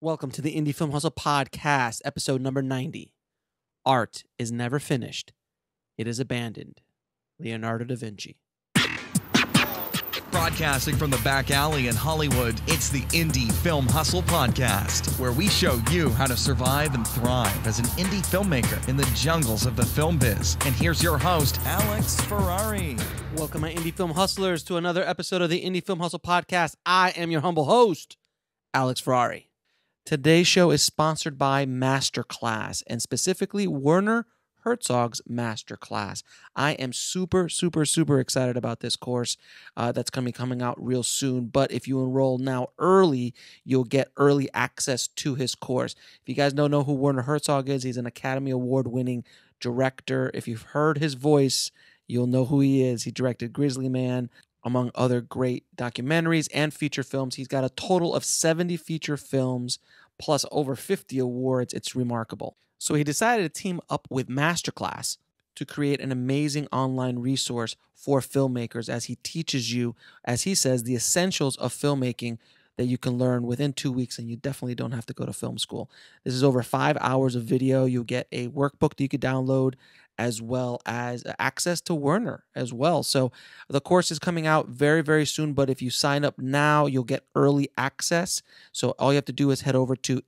Welcome to the Indie Film Hustle Podcast, episode number 90. Art is never finished. It is abandoned. Leonardo da Vinci. Broadcasting from the back alley in Hollywood, it's the Indie Film Hustle Podcast, where we show you how to survive and thrive as an indie filmmaker in the jungles of the film biz. And here's your host, Alex Ferrari. Welcome, my Indie Film Hustlers, to another episode of the Indie Film Hustle Podcast. I am your humble host, Alex Ferrari. Today's show is sponsored by Masterclass, and specifically Werner Herzog's Masterclass. I am super excited about this course that's going to be coming out real soon. But if you enroll now early, you'll get early access to his course. If you guys don't know who Werner Herzog is, he's an Academy Award-winning director. If you've heard his voice, you'll know who he is. He directed Grizzly Man, among other great documentaries and feature films. He's got a total of 70 feature films, plus over 50 awards. It's remarkable. So he decided to team up with Masterclass to create an amazing online resource for filmmakers as he teaches you, as he says, the essentials of filmmaking that you can learn within 2 weeks, and you definitely don't have to go to film school. This is over 5 hours of video. You'll get a workbook that you could download, as well as access to Werner as well. So the course is coming out very soon, but if you sign up now, you'll get early access. So all you have to do is head over to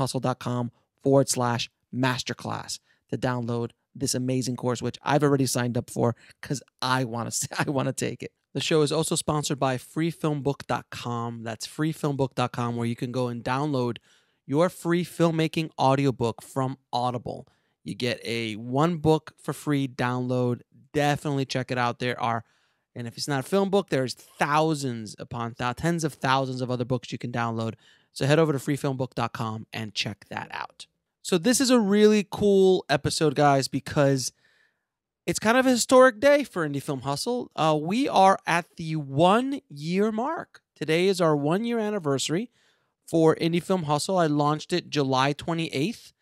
indiefilmhustle.com/masterclass to download this amazing course, which I've already signed up for because I want to take it. The show is also sponsored by freefilmbook.com. That's freefilmbook.com, where you can go and download your free filmmaking audiobook from Audible. You get a one book for free download. Definitely check it out. And if it's not a film book, there's thousands upon tens of thousands of other books you can download. So head over to freefilmbook.com and check that out. So this is a really cool episode, guys, because it's kind of a historic day for Indie Film Hustle. We are at the 1 year mark. Today is our 1 year anniversary for Indie Film Hustle. I launched it July 28th.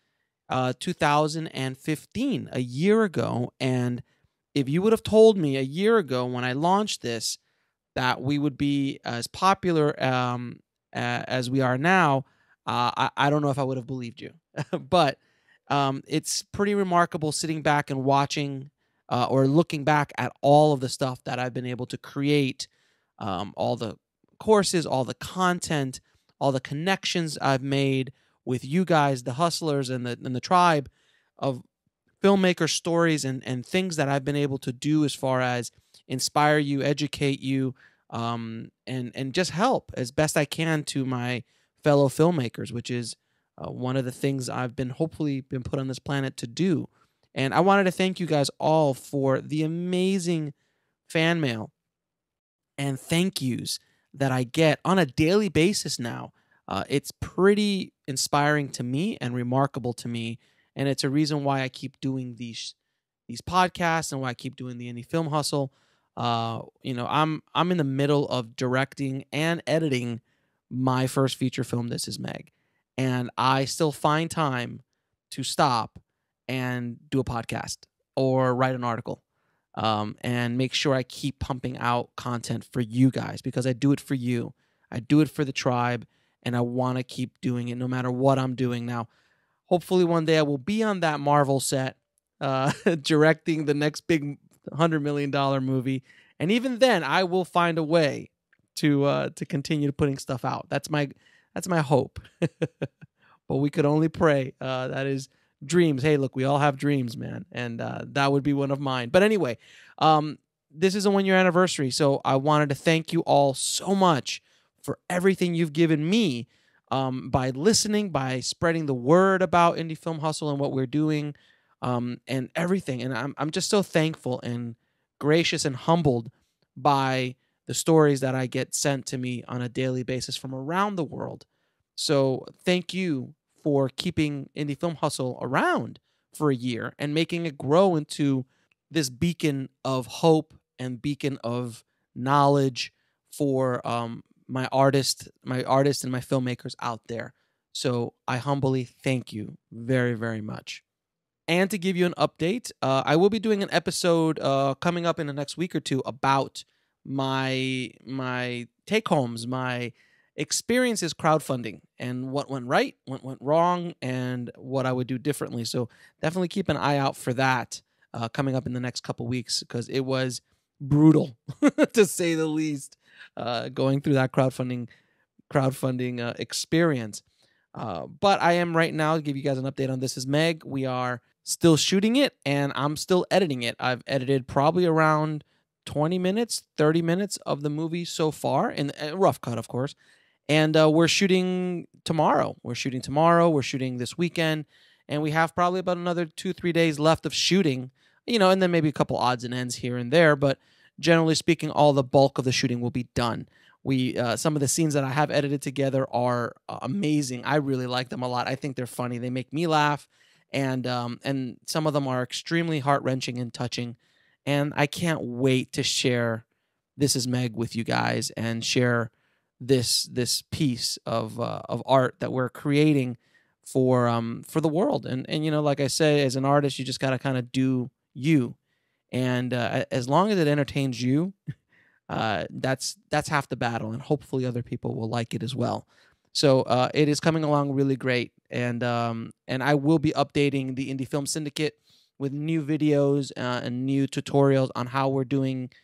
2015, a year ago. And if you would have told me a year ago when I launched this that we would be as popular as we are now, I don't know if I would have believed you. But it's pretty remarkable sitting back and watching or looking back at all of the stuff that I've been able to create, all the courses, all the content, all the connections I've made with you guys, the hustlers and the tribe of filmmaker stories and things that I've been able to do as far as inspire you, educate you, and just help as best I can to my fellow filmmakers, which is one of the things I've hopefully been put on this planet to do. And I wanted to thank you guys all for the amazing fan mail and thank yous that I get on a daily basis now. It's pretty inspiring to me and remarkable to me, and it's a reason why I keep doing these podcasts and why I keep doing the Indie Film Hustle. I'm in the middle of directing and editing my first feature film, This Is Meg, and I still find time to stop and do a podcast or write an article, and make sure I keep pumping out content for you guys, because I do it for you. I do it for the tribe. And I want to keep doing it no matter what I'm doing. Now, hopefully one day I will be on that Marvel set directing the next big $100 million movie. And even then, I will find a way to continue putting stuff out. That's my hope. But we could only pray. That is dreams. Hey, look, we all have dreams, man. And that would be one of mine. But anyway, this is a 1 year anniversary. So I wanted to thank you all so much for everything you've given me by listening, by spreading the word about Indie Film Hustle and what we're doing, and everything. And I'm just so thankful and gracious and humbled by the stories that I get sent to me on a daily basis from around the world. So thank you for keeping Indie Film Hustle around for a year and making it grow into this beacon of hope and beacon of knowledge for my artists and my filmmakers out there. So I humbly thank you very much. And to give you an update, I will be doing an episode coming up in the next week or two about my take homes, my experience is crowdfunding and what went right, what went wrong, and what I would do differently. So definitely keep an eye out for that coming up in the next couple weeks, because it was brutal to say the least, going through that crowdfunding experience. But I am right now to give you guys an update on This Is Meg. We are still shooting it, and I'm still editing it. I've edited probably around 20 minutes, 30 minutes of the movie so far, in a rough cut, of course. And we're shooting tomorrow. We're shooting this weekend, and we have probably about another 2-3 days left of shooting, and then maybe a couple odds and ends here and there. But generally speaking, all the bulk of the shooting will be done. Some of the scenes that I have edited together are amazing. I really like them a lot. I think they're funny. They make me laugh, and some of them are extremely heart-wrenching and touching. And I can't wait to share This Is Meg with you guys and share this piece of art that we're creating for the world. And like I say, as an artist, you just gotta kind of do you, and as long as it entertains you, that's half the battle, and hopefully other people will like it as well. So it is coming along really great, and I will be updating the Indie Film Syndicate with new videos and new tutorials on how we're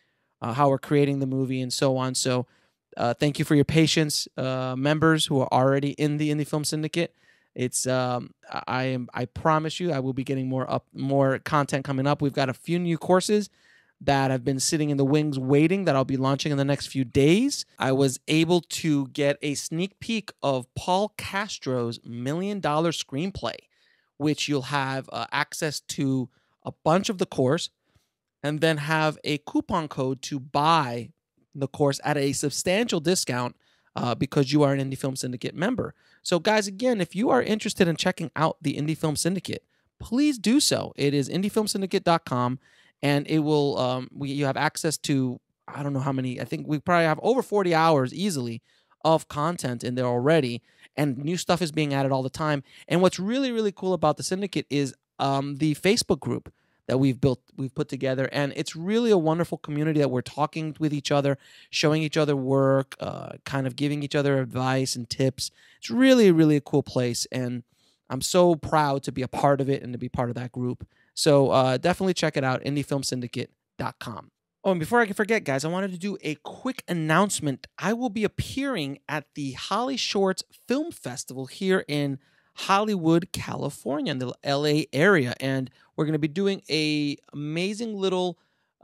creating the movie and so on. So thank you for your patience, members who are already in the Indie Film Syndicate. It's I promise you I will be getting more content coming up. We've got a few new courses that have been sitting in the wings waiting that I'll be launching in the next few days. I was able to get a sneak peek of Paul Castro's $1 Million screenplay, which you'll have access to a bunch of the course, and then have a coupon code to buy the course at a substantial discount because you are an Indie Film Syndicate member. So guys, again, if you are interested in checking out the Indie Film Syndicate, please do so. It is indiefilmsyndicate.com, and it will you have access to, I don't know how many, I think we probably have over 40 hours easily of content in there already, and new stuff is being added all the time. And what's really, really cool about the Syndicate is the Facebook group that we've put together, and it's really a wonderful community that we're talking with each other, showing each other work, kind of giving each other advice and tips. It's really, really a cool place, and I'm so proud to be a part of it and to be part of that group. So definitely check it out, indiefilmsyndicate.com. Oh, and before I can forget, guys, I wanted to do a quick announcement. I will be appearing at the Holly Shorts Film Festival here in Hollywood, California, in the LA area, and we're going to be doing a amazing little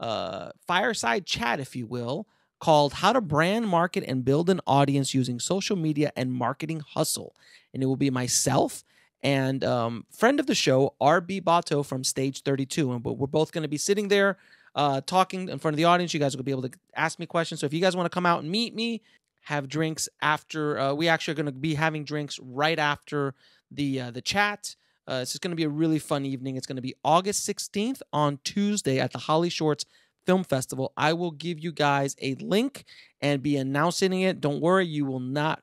fireside chat, if you will, called How to Brand, Market, and Build an Audience Using Social Media and Marketing Hustle. And it will be myself and friend of the show, RB Bato from Stage 32. And we're both going to be sitting there talking in front of the audience. You guys will be able to ask me questions. So if you guys want to come out and meet me, have drinks after, we actually are going to be having drinks right after the chat. It's just going to be a really fun evening. It's going to be August 16th on Tuesday at the Holly Shorts Film Festival. I will give you guys a link and be announcing it. Don't worry, you will not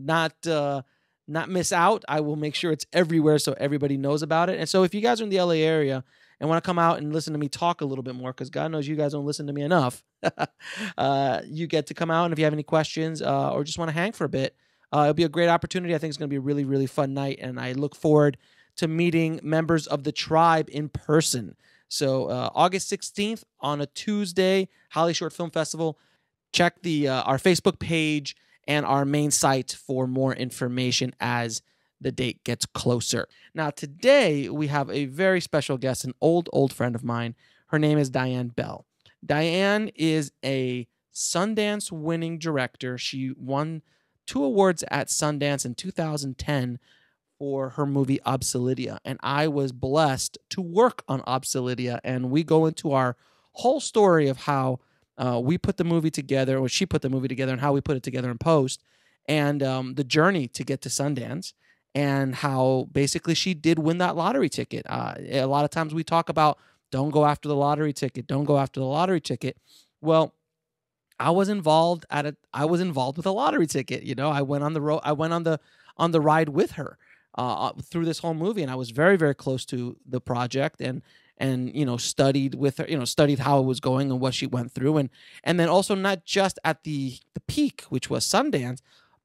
miss out. I will make sure it's everywhere so everybody knows about it. And so if you guys are in the LA area and want to come out and listen to me talk a little bit more, because God knows you guys don't listen to me enough, you get to come out. And if you have any questions or just want to hang for a bit, it'll be a great opportunity. I think it's going to be a really, really fun night, and I look forward to meeting members of the tribe in person. So August 16th on a Tuesday, Holly Short Film Festival. Check our Facebook page and our main site for more information as the date gets closer. Now, today we have a very special guest, an old friend of mine. Her name is Diane Bell. Diane is a Sundance-winning director. She won 2 awards at Sundance in 2010 for her movie OBSELIDIA, and I was blessed to work on OBSELIDIA, and we go into our whole story of how we put the movie together, or she put the movie together, and how we put it together in post, and the journey to get to Sundance, and how basically she did win that lottery ticket. A lot of times we talk about don't go after the lottery ticket, don't go after the lottery ticket. Well, I was involved with a lottery ticket. You know, I went on the road. I went on the ride with her through this whole movie, and I was very, very close to the project, and studied with her. Studied how it was going and what she went through, and then also not just at the peak, which was Sundance,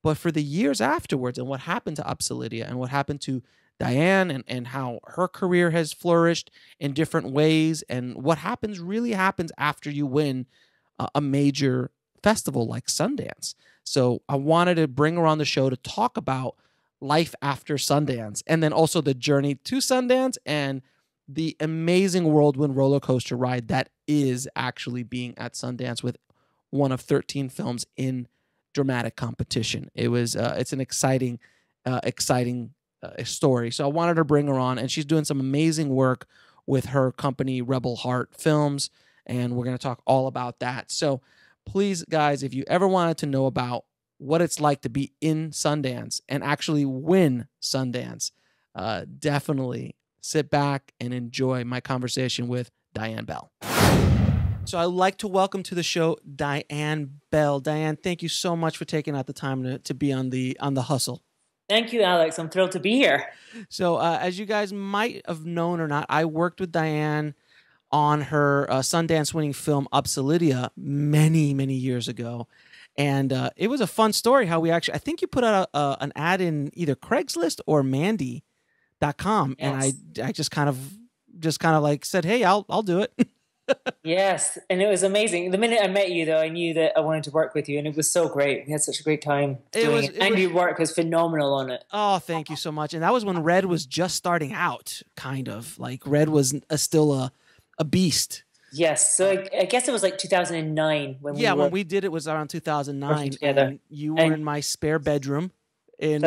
But for the years afterwards and what happened to OBSELIDIA and what happened to Diane and how her career has flourished in different ways and what really happens after you win a major festival like Sundance. So I wanted to bring her on the show to talk about life after Sundance and then also the journey to Sundance and the amazing whirlwind roller coaster ride that is actually being at Sundance with one of 13 films in dramatic competition. It's an exciting story. So I wanted to bring her on, and she's doing some amazing work with her company, Rebel Heart Films, and we're going to talk all about that. So please, guys, if you ever wanted to know about what it's like to be in Sundance and actually win Sundance, definitely sit back and enjoy my conversation with Diane Bell. So I'd like to welcome to the show Diane Bell. Diane, thank you so much for taking out the time to be on the hustle. Thank you, Alex. I'm thrilled to be here. So as you guys might have known or not, I worked with Diane on her Sundance-winning film OBSELIDIA many, many years ago. And it was a fun story how I think you put out an ad in either Craigslist or Mandy.com. Yes. And I just kind of like said, hey, I'll do it. Yes, and it was amazing. The minute I met you, though, I knew that I wanted to work with you, and it was so great. We had such a great time doing it. And your work was phenomenal on it. Oh, thank you so much. And that was when Red was just starting out, kind of. Like, Red was still a beast. Yes, so I guess it was like 2009 when we when we did it was around 2009. And you were in my spare bedroom in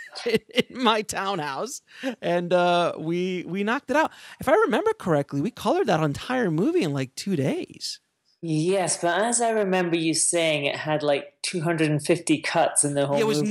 my townhouse, and we knocked it out. If I remember correctly, we colored that entire movie in like 2 days. Yes, but as I remember you saying, it had like 250 cuts in the whole movie.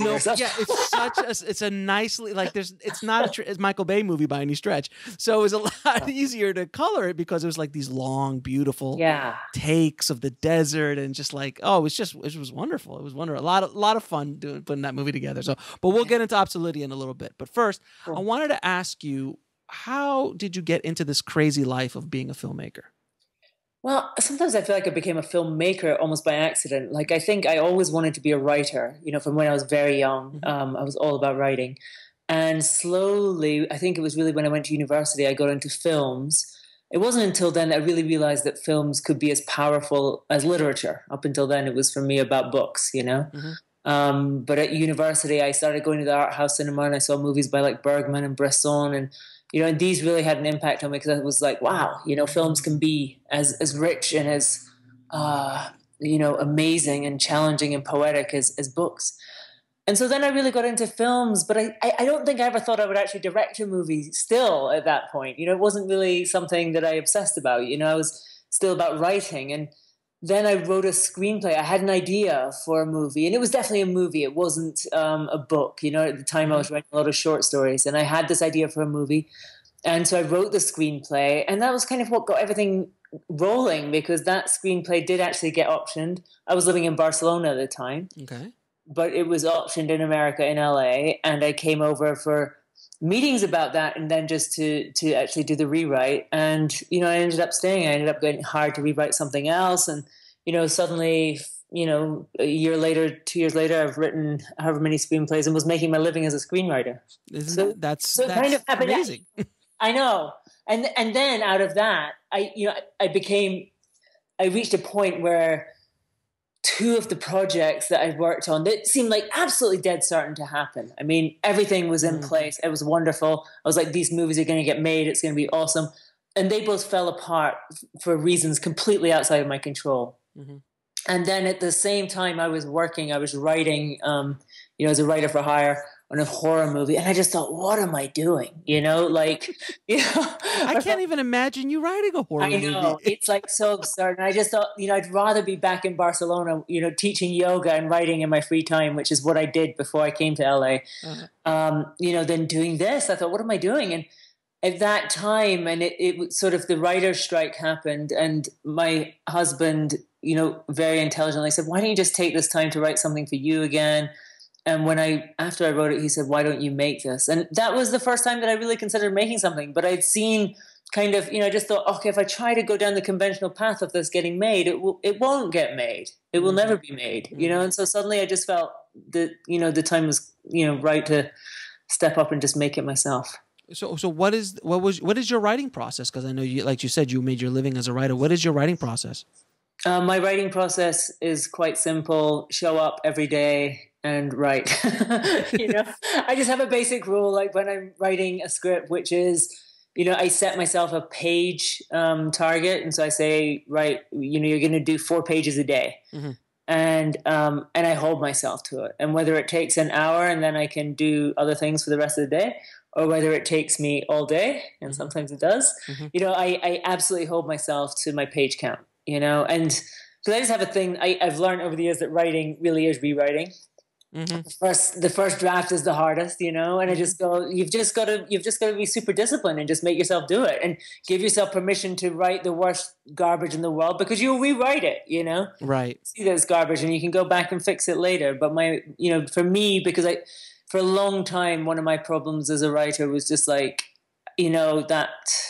It's a nicely, like, it's not a Michael Bay movie by any stretch. So it was a lot easier to color it because it was like these long, beautiful takes of the desert and just like, it was wonderful. It was wonderful. A lot of fun putting that movie together. So, but we'll get into OBSELIDIA in a little bit. But first, I wanted to ask you, how did you get into this crazy life of being a filmmaker? Well, sometimes I feel like I became a filmmaker almost by accident. Like, I think I always wanted to be a writer, from when I was very young. I was all about writing. And slowly, I think it was really when I went to university, I got into films. It wasn't until then that I really realized that films could be as powerful as literature. Up until then, it was for me about books, But at university, I started going to the art house cinema and I saw movies by like Bergman and Bresson and these really had an impact on me because I was like, wow, films can be as rich and as, amazing and challenging and poetic as books. And so then I really got into films, but I don't think I ever thought I would actually direct a movie still at that point. It wasn't really something that I obsessed about. I was still about writing. And then I wrote a screenplay. I had an idea for a movie, and it was definitely a movie. It wasn't a book. At the time I was writing a lot of short stories, and I had this idea for a movie. And so I wrote the screenplay, and that was kind of what got everything rolling because that screenplay did actually get optioned. I was living in Barcelona at the time. Okay. But it was optioned in America, in LA, and I came over for meetings about that and then just to actually do the rewrite. And, I ended up staying. I ended up getting hired to rewrite something else. And, suddenly, a year later, 2 years later, I've written however many screenplays and was making my living as a screenwriter. That's kind of happened. Amazing. I know. And then out of that, I reached a point where two of the projects that I worked on that seemed like absolutely dead certain to happen. I mean, everything was in place. It was wonderful. I was like, these movies are going to get made. It's going to be awesome. And they both fell apart for reasons completely outside of my control. Mm-hmm. And then at the same time I was writing, as a writer for hire on a horror movie. And I just thought, what am I doing? I can't even imagine you writing a horror movie. I know. It's like so absurd. And I just thought, I'd rather be back in Barcelona, teaching yoga and writing in my free time, which is what I did before I came to LA, than doing this. I thought, what am I doing? And at that time, and it sort of the writer's strike happened, and my husband, very intelligently said, why don't you just take this time to write something for you again? And after I wrote it, he said, why don't you make this? And that was the first time that I really considered making something. But I'd seen kind of, I just thought, okay, if I try to go down the conventional path of this getting made, it won't get made. It will never be made, And so suddenly I just felt the time was, right to step up and just make it myself. So what is your writing process? Because I know you, like you said, you made your living as a writer. What is your writing process? My writing process is quite simple. Show up every day and write. I just have a basic rule, like when I'm writing a script, which is, I set myself a page target. And so I say, right, you're going to do 4 pages a day. Mm-hmm. And I hold myself to it. And whether it takes an hour and then I can do other things for the rest of the day, or whether it takes me all day, and sometimes it does, I absolutely hold myself to my page count, and because I just have a thing I've learned over the years that writing really is rewriting. Mm-hmm. The first draft is the hardest, and I just go, you've just got to be super disciplined and just make yourself do it and give yourself permission to write the worst garbage in the world, because you'll rewrite it, Right. See that it's garbage and you can go back and fix it later. But for me, because for a long time, one of my problems as a writer was just like, that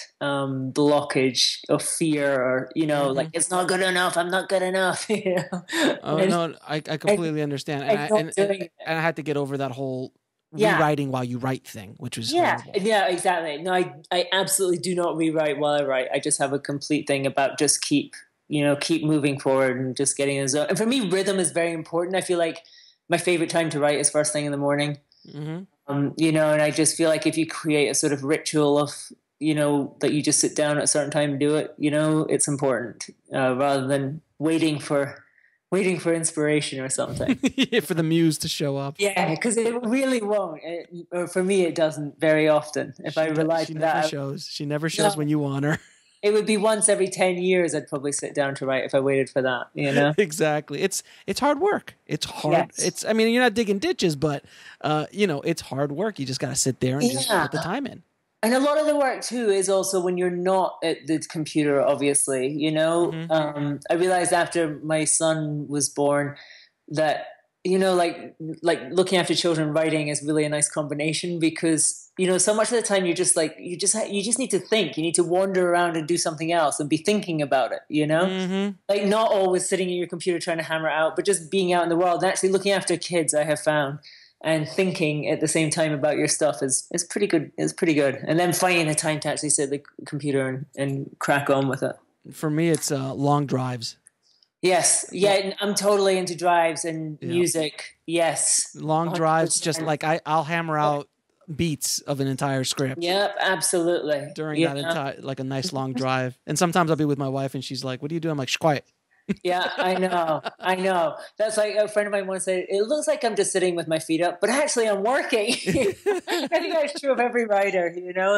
blockage of fear, or, like, it's not good enough. I'm not good enough. No, I completely understand. And I had to get over that whole rewriting while you write thing, which was horrible. Yeah, exactly. No, I absolutely do not rewrite while I write. I just have a complete thing about just keep moving forward and just getting in the zone. And for me, rhythm is very important. I feel like my favorite time to write is first thing in the morning. Mm-hmm. And I just feel like if you create a sort of ritual of, that you just sit down at a certain time and do it, it's important, rather than waiting for inspiration or something. For the muse to show up. Yeah, because it really won't. Or for me, it doesn't very often. If I rely on that, she never shows when you want her. It would be once every 10 years I'd probably sit down to write if I waited for that, Exactly. It's hard work. It's hard. Yes. You're not digging ditches, but, it's hard work. You just got to sit there and just put the time in. And a lot of the work, too, is also when you're not at the computer, obviously, Mm-hmm. I realized after my son was born that, like looking after children, writing is really a nice combination, because, so much of the time you're just like, you just need to think. You need to wander around and do something else and be thinking about it, Mm-hmm. Like not always sitting at your computer trying to hammer it out, but just being out in the world and actually looking after kids, I have found. And thinking at the same time about your stuff is pretty good. It's pretty good. And then finding the time to actually sit at the computer and crack on with it. For me, it's long drives. Yes. Yeah, I'm totally into drives and music. Yes. Long 100%. Drives, just like I'll hammer out beats of an entire script. Yep, absolutely. During that entire, like a nice long drive. And sometimes I'll be with my wife and she's like, "What do you do?" I'm like, "Shh, quiet." Yeah, I know. That's like a friend of mine once said, it looks like I'm just sitting with my feet up, but actually I'm working. I think that's true of every writer,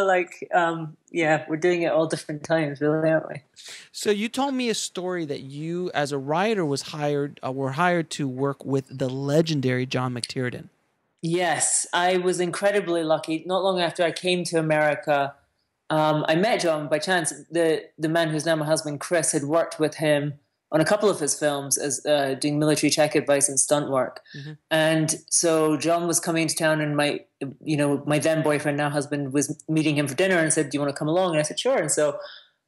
we're doing it all different times, really, aren't we? So you told me a story that you, as a writer, were hired to work with the legendary John McTiernan. Yes, I was incredibly lucky. Not long after I came to America, I met John by chance. The man who's now my husband, Chris, had worked with him on a couple of his films as doing military tech advice and stunt work. Mm-hmm. And so John was coming to town, and my then boyfriend, now husband, was meeting him for dinner and said, "Do you want to come along?" And I said, "Sure." And so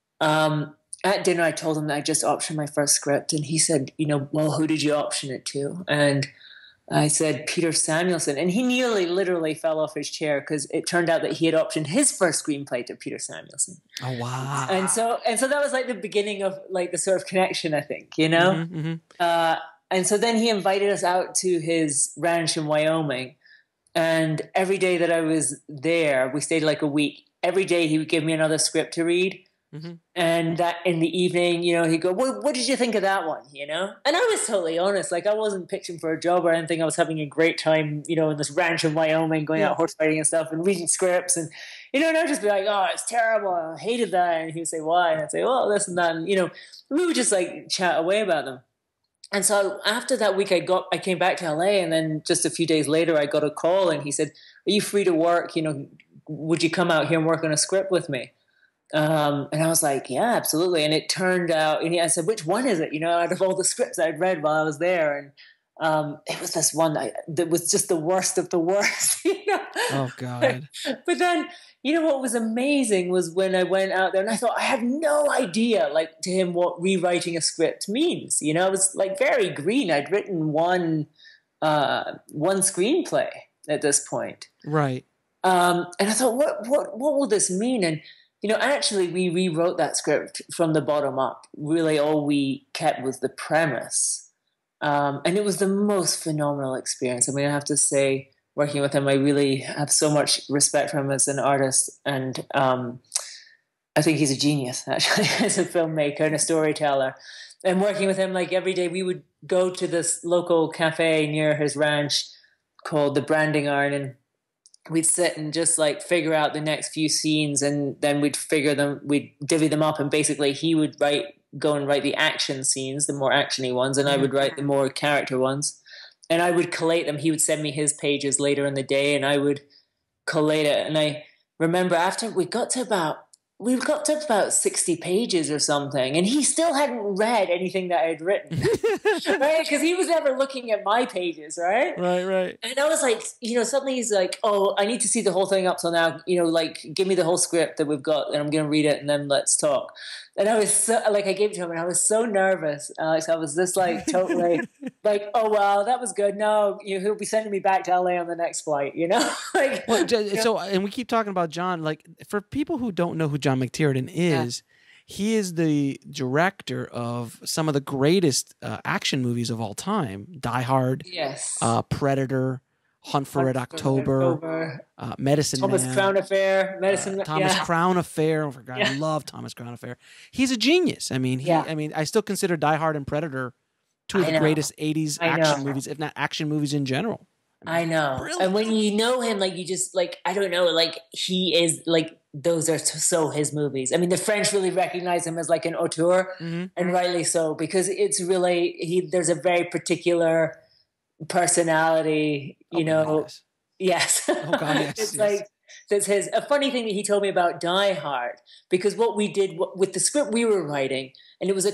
at dinner, I told him that I just optioned my first script, and he said, "Well, who did you option it to?" And I said, "Peter Samuelson." And he nearly literally fell off his chair, because it turned out that he had optioned his first screenplay to Peter Samuelson. Oh, wow. And so that was like the beginning of like the sort of connection, I think, Mm-hmm, mm-hmm. And so then he invited us out to his ranch in Wyoming. And every day that I was there, we stayed like a week. Every day he would give me another script to read. Mm-hmm. And that in the evening, he'd go, "Well, what did you think of that one?" And I was totally honest. Like, I wasn't pitching for a job or anything. I was having a great time, in this ranch in Wyoming, going out horse riding and stuff and reading scripts. And, and I'd just be like, "Oh, it's terrible. I hated that." And he'd say, "Why?" And I'd say, "Well, this and that." And, we would just like chat away about them. And so after that week, I came back to LA, and then just a few days later, I got a call, and he said, "Are you free to work? Would you come out here and work on a script with me?" And I was like, "Yeah, absolutely." And it turned out, and I said, "Which one is it?" Out of all the scripts I'd read while I was there. And it was this one that was just the worst of the worst, Oh, God. But then, what was amazing was when I went out there, and I thought, I have no idea, like, to him, what rewriting a script means. I was like very green. I'd written one one screenplay at this point. Right. And I thought, what will this mean? And actually, we rewrote that script from the bottom up. Really, all we kept was the premise, and it was the most phenomenal experience. I mean, I have to say, working with him, I really have so much respect for him as an artist, and I think he's a genius, actually, as a filmmaker and a storyteller. And working with him, like every day, we would go to this local cafe near his ranch called the Branding Iron, and we'd sit and just like figure out the next few scenes, and then we'd divvy them up, and basically he would go and write the action scenes, the more actiony ones, and I would write the more character ones, and I would collate them. He would send me his pages later in the day, and I would collate it. And I remember after we got to about 60 pages or something, and he still hadn't read anything that I had written, right? Because he was never looking at my pages, right? Right. And I was like, suddenly he's like, oh, I need to see the whole thing up till now, like, give me the whole script that we've got, and I'm going to read it, and then let's talk. And I was so, like, I gave it to him, and I was so nervous, Alex. I was just like, totally like, oh, wow, that was good. No, he'll be sending me back to LA on the next flight, like. Well, so, and we keep talking about John, like, for people who don't know who John McTiernan is, he is the director of some of the greatest action movies of all time. Die Hard, yes, Predator, Hunt for Red October, Medicine Thomas Man, Crown Affair, Thomas Crown Affair. Oh, forgot, I love Thomas Crown Affair. He's a genius. I mean, I still consider Die Hard and Predator two of the greatest 80s action movies, if not action movies in general. I know. Brilliant. And when you know him, like, you just, like, I don't know, like, he is, like, those are so his movies. I mean, the French really recognize him as, like, an auteur, and rightly so, because it's really, there's a very particular personality, Yes. Yes. Oh, God, yes. It's like, that's a funny thing that he told me about Die Hard, because what we did with the script we were writing, and it was a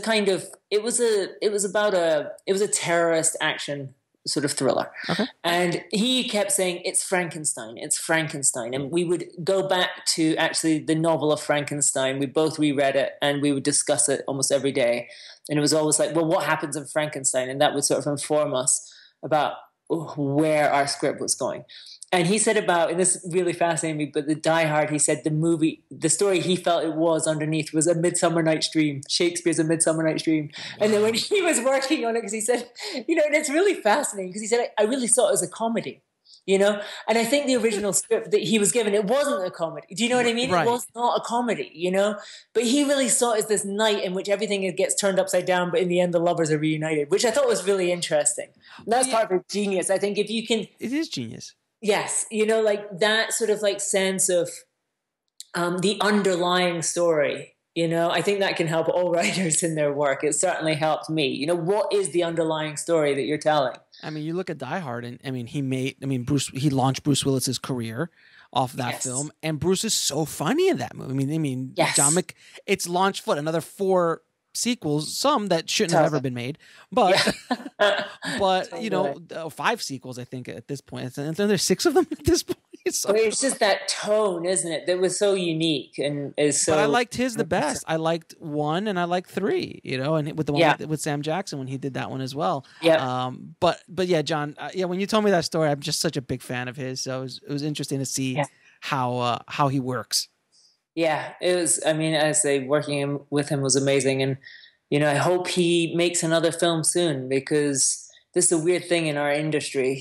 terrorist action sort of thriller. Okay. And he kept saying, it's Frankenstein. And we would go back to actually the novel of Frankenstein. We both reread it, and we would discuss it almost every day. And it was always like, well, what happens in Frankenstein? And that would sort of inform us about where our script was going. And he said and this really fascinated me, but the Die Hard, he said the story he felt it was underneath was A Midsummer Night's Dream, Shakespeare's A Midsummer Night's Dream. And then when he was working on it, because he said, and it's really fascinating, because he said, I really saw it as a comedy, and I think the original script that he was given, it wasn't a comedy. Do you know what I mean? Right. It was not a comedy, but he really saw it as this night in which everything gets turned upside down, but in the end, the lovers are reunited, which I thought was really interesting. And that's part of his genius. I think if you can... It is genius. Yes, like that sort of like sense of the underlying story, I think that can help all writers in their work. It certainly helped me. What is the underlying story that you're telling? I mean, you look at Die Hard, and I mean, he launched Bruce Willis's career off that film, and Bruce is so funny in that movie. I mean, yes. John it's launched another 4 sequels, some that shouldn't have ever been made, but but 5 sequels, I think, at this point, and then there's 6 of them at this point. So, it's just that tone, isn't it, that was so unique and is so. But I liked his the best. I liked 1 and I liked 3, and with the one with Sam Jackson when he did that one as well. Yeah. But yeah, John. When you told me that story, I'm just such a big fan of his. So it was interesting to see how he works. Yeah, it was. I mean, I say working with him was amazing, and I hope he makes another film soon, because this is a weird thing in our industry.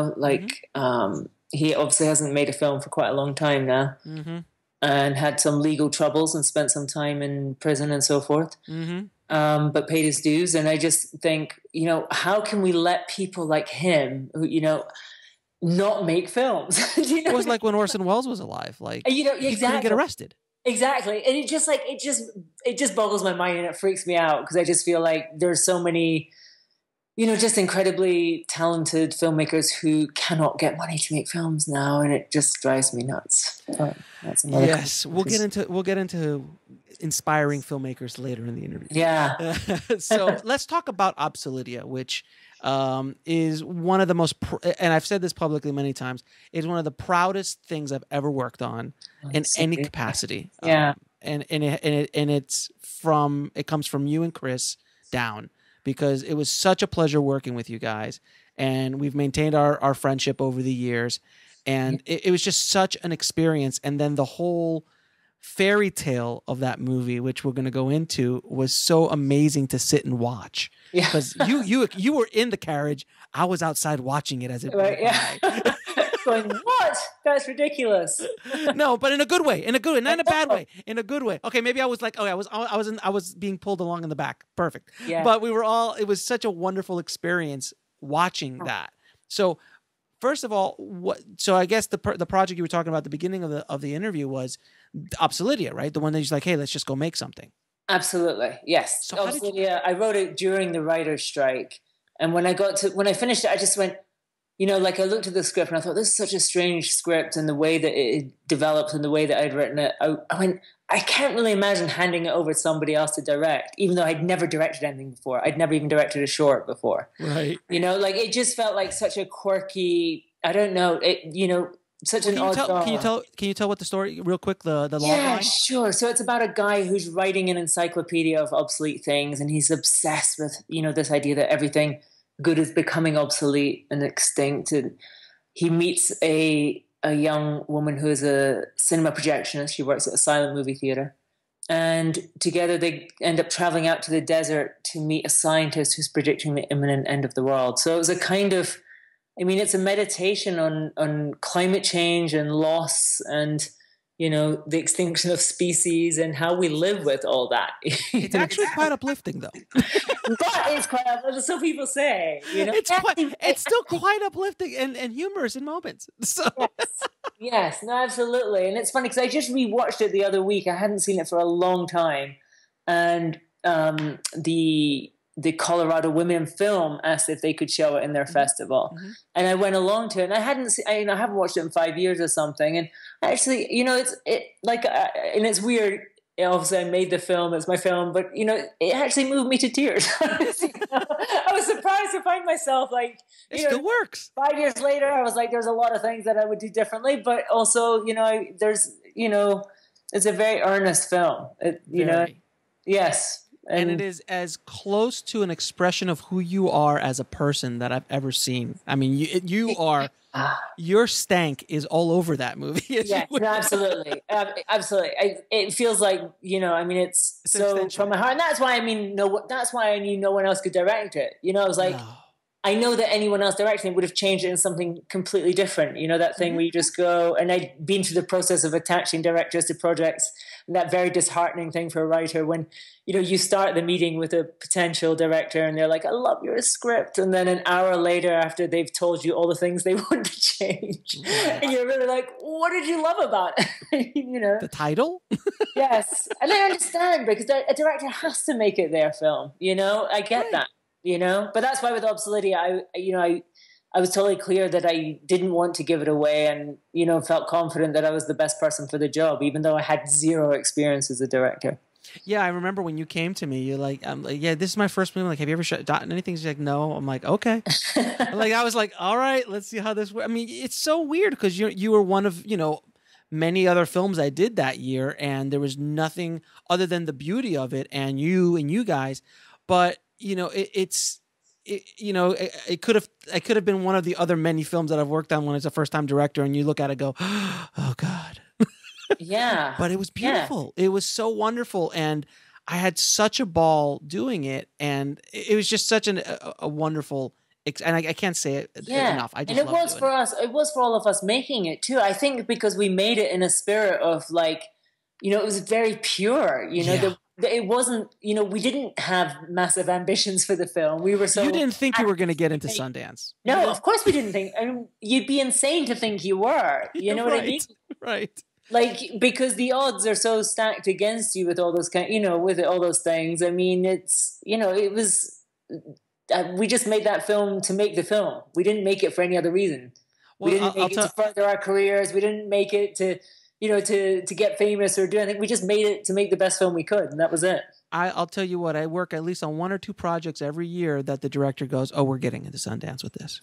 He obviously hasn't made a film for quite a long time now, and had some legal troubles and spent some time in prison and so forth. But paid his dues, and I just think, how can we let people like him, who not make films? It was like when Orson Welles was alive. Like, exactly. He couldn't get arrested. Exactly. And it just boggles my mind, and it freaks me out, because I just feel like there's so many, just incredibly talented filmmakers who cannot get money to make films now, and it just drives me nuts. That's yes, we'll get into inspiring filmmakers later in the interview. Yeah. So let's talk about OBSELIDIA, which is one of the most, and I've said this publicly many times, is one of the proudest things I've ever worked on in any capacity. Yeah. And it comes from you and Chris down, because it was such a pleasure working with you guys. and we've maintained our friendship over the years. And it was just such an experience. And then the whole fairy tale of that movie, which we're going to go into, was so amazing to sit and watch. Because you were in the carriage. I was outside watching it as it went by. Going, what? That's ridiculous. No, but in a good way. In a good way, not in a bad way. In a good way. Okay, maybe I was like, I was being pulled along in the back. Perfect. Yeah. But we were all. It was such a wonderful experience watching that. So, first of all, so I guess the project you were talking about at the beginning of the interview was OBSELIDIA, right? The one that you're like, hey, let's just go make something. Absolutely, yes. So OBSELIDIA, I wrote it during the writer's strike, and when I finished it, I just went, like I looked at the script and I thought, this is such a strange script, and the way that it developed and the way that I'd written it, I went, I can't really imagine handing it over to somebody else to direct, even though I'd never directed anything before. I'd never even directed a short before. Right. Like it just felt like such a quirky, I don't know, such an odd job. Can you tell what the story real quick, the log line? Yeah, sure. So it's about a guy who's writing an encyclopedia of obsolete things, and he's obsessed with, this idea that everything good is becoming obsolete and extinct. And he meets a young woman who is a cinema projectionist. She works at a silent movie theater. And together they end up traveling out to the desert to meet a scientist who's predicting the imminent end of the world. So it was a kind of, it's a meditation on climate change and loss and, the extinction of species and how we live with all that. It's actually quite uplifting, though. But it's quite uplifting. So people say, It's still quite uplifting and humorous in moments. So. Yes, no, absolutely. And it's funny because I just rewatched it the other week. I hadn't seen it for a long time. And the Colorado Women in Film asked if they could show it in their festival. Mm-hmm. And I went along to it, and I haven't watched it in 5 years or something. And actually, and it's weird. Obviously, I made the film, it's my film, but, it actually moved me to tears. I was surprised to find myself like, it still works. 5 years later, I was like, there's a lot of things that I would do differently, but also, it's a very earnest film. Yes. And it is as close to an expression of who you are as a person that I've ever seen. I mean, you are, your stank is all over that movie. Yes, no, absolutely. Absolutely. It feels like, it's so from my heart. And that's why, that's why I knew no one else could direct it. I was like, no. I know that anyone else directing it would have changed it in something completely different. That thing where you just go, and I'd been through the process of attaching directors to projects, and that very disheartening thing for a writer when, you start the meeting with a potential director and they're like, I love your script. And then an hour later, after they've told you all the things they want to change, and you're really like, what did you love about it? The title? Yes. And I understand, because a director has to make it their film. I get that. But that's why with OBSELIDIA, I was totally clear that I didn't want to give it away, and felt confident that I was the best person for the job, even though I had zero experience as a director. Yeah, I remember when you came to me, you're like, yeah, this is my first movie. Like, have you ever shot anything? She's like, no. I'm like, okay. I was like, all right, let's see how this works. I mean, it's so weird because you were one of many other films I did that year, and there was nothing other than the beauty of it and you guys, but. It could have been one of the other many films that I've worked on when it's a first time director, and you look at it and go, oh God. Yeah. But it was beautiful. Yeah. It was so wonderful. And I had such a ball doing it. And it was just such a wonderful, and I can't say it enough. I just and it was for us. It was for all of us making it too. I think because we made it in a spirit of like, it was very pure, it wasn't, we didn't have massive ambitions for the film. We were so... You didn't think you were going to get into Sundance. No, of course we didn't think. I mean, you'd be insane to think you were. You know what I mean? Right. Like, because the odds are so stacked against you with all those with all those things. I mean, it's, it was... we just made that film to make the film. We didn't make it for any other reason. Well, we didn't make it to further our careers. We didn't make it to... to get famous or do anything. We just made it to make the best film we could, and that was it. I'll tell you what, I work at least on 1 or 2 projects every year that the director goes, oh, we're getting into Sundance with this.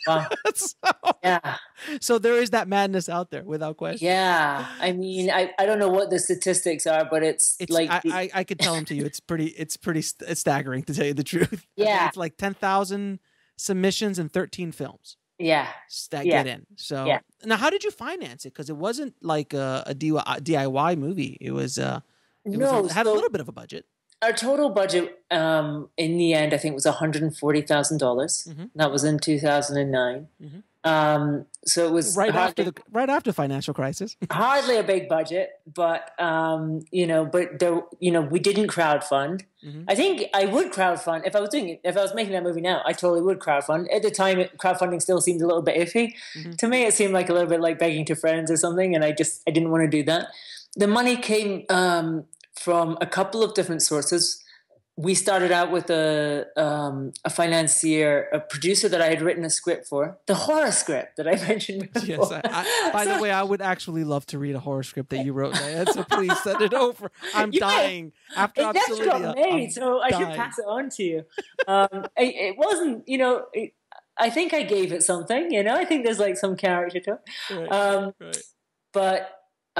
So there is that madness out there, without question. Yeah. I mean, I don't know what the statistics are, but it's like... I could tell them to you. It's pretty staggering, to tell you the truth. Yeah. It's like 10,000 submissions and 13 films. Yeah. That get in. So now, how did you finance it? Because it wasn't like a DIY movie. It was it had a little bit of a budget. Our total budget in the end, I think, was $140,000. That was in 2009. So it was right after financial crisis. Hardly a big budget, but you know, but there, you know, we didn't crowdfund. I think I would crowdfund if I was making that movie now. I totally would crowdfund. At the time, crowdfunding still seemed a little bit iffy. To me, it seemed like a little bit like begging to friends or something, and I didn't want to do that. The money came from a couple of different sources. We started out with a financier, a producer that I had written a script for, the horror script that I mentioned before. Yes, by the way, I would actually love to read a horror script that you wrote, Diane, so please send it over. I'm dying. After it never got made, so I should pass it on to you. It wasn't, you know, I think I gave it something, you know. I think there's like some character to it. Right. But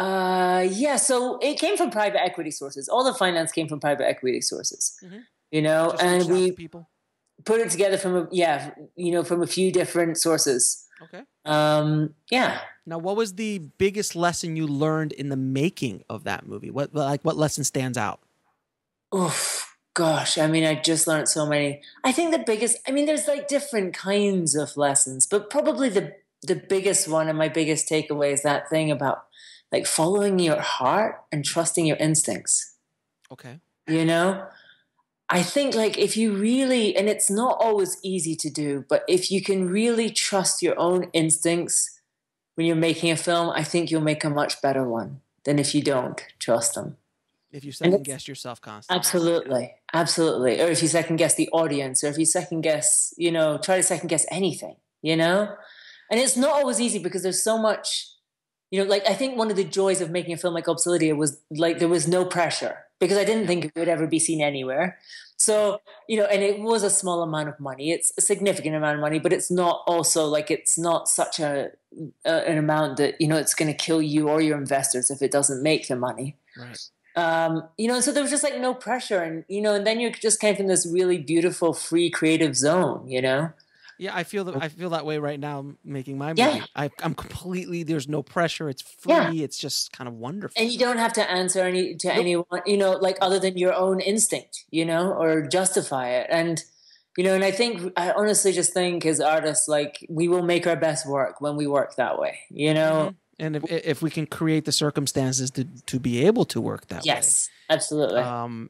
yeah, so it came from private equity sources. All the finance came from private equity sources, you know, and we put it together from from a few different sources. Okay. Yeah. Now, what was the biggest lesson you learned in the making of that movie? What lesson stands out? Oh gosh, I mean, I just learned so many. I think the biggest, I mean, there's like different kinds of lessons, but probably the biggest one and my biggest takeaway is that thing about like following your heart and trusting your instincts. Okay. You know, I think like if you really, and it's not always easy to do, but if you can really trust your own instincts when you're making a film, I think you'll make a much better one than if you don't trust them. If you second guess yourself constantly. Absolutely. Absolutely. Or if you second guess the audience, or if you second guess, you know, try to second guess anything, you know? And it's not always easy because there's so much. You know, like I think one of the joys of making a film like OBSELIDIA was like there was no pressure because I didn't think it would ever be seen anywhere. So, you know, and it was a small amount of money. It's a significant amount of money, but it's not also like it's not such an amount that, you know, it's going to kill you or your investors if it doesn't make the money. Right. You know, so there was just like no pressure and, you know, and then you're just kind of in this really beautiful, free creative zone, you know? Yeah, I feel that way right now making my movie. Yeah. I'm completely, there's no pressure. It's free. Yeah. It's just kind of wonderful. And you don't have to answer anyone, you know, like other than your own instinct, you know, or justify it. And, you know, and I honestly just think as artists, like we will make our best work when we work that way, you know? And if we can create the circumstances to be able to work that way. Yes, absolutely.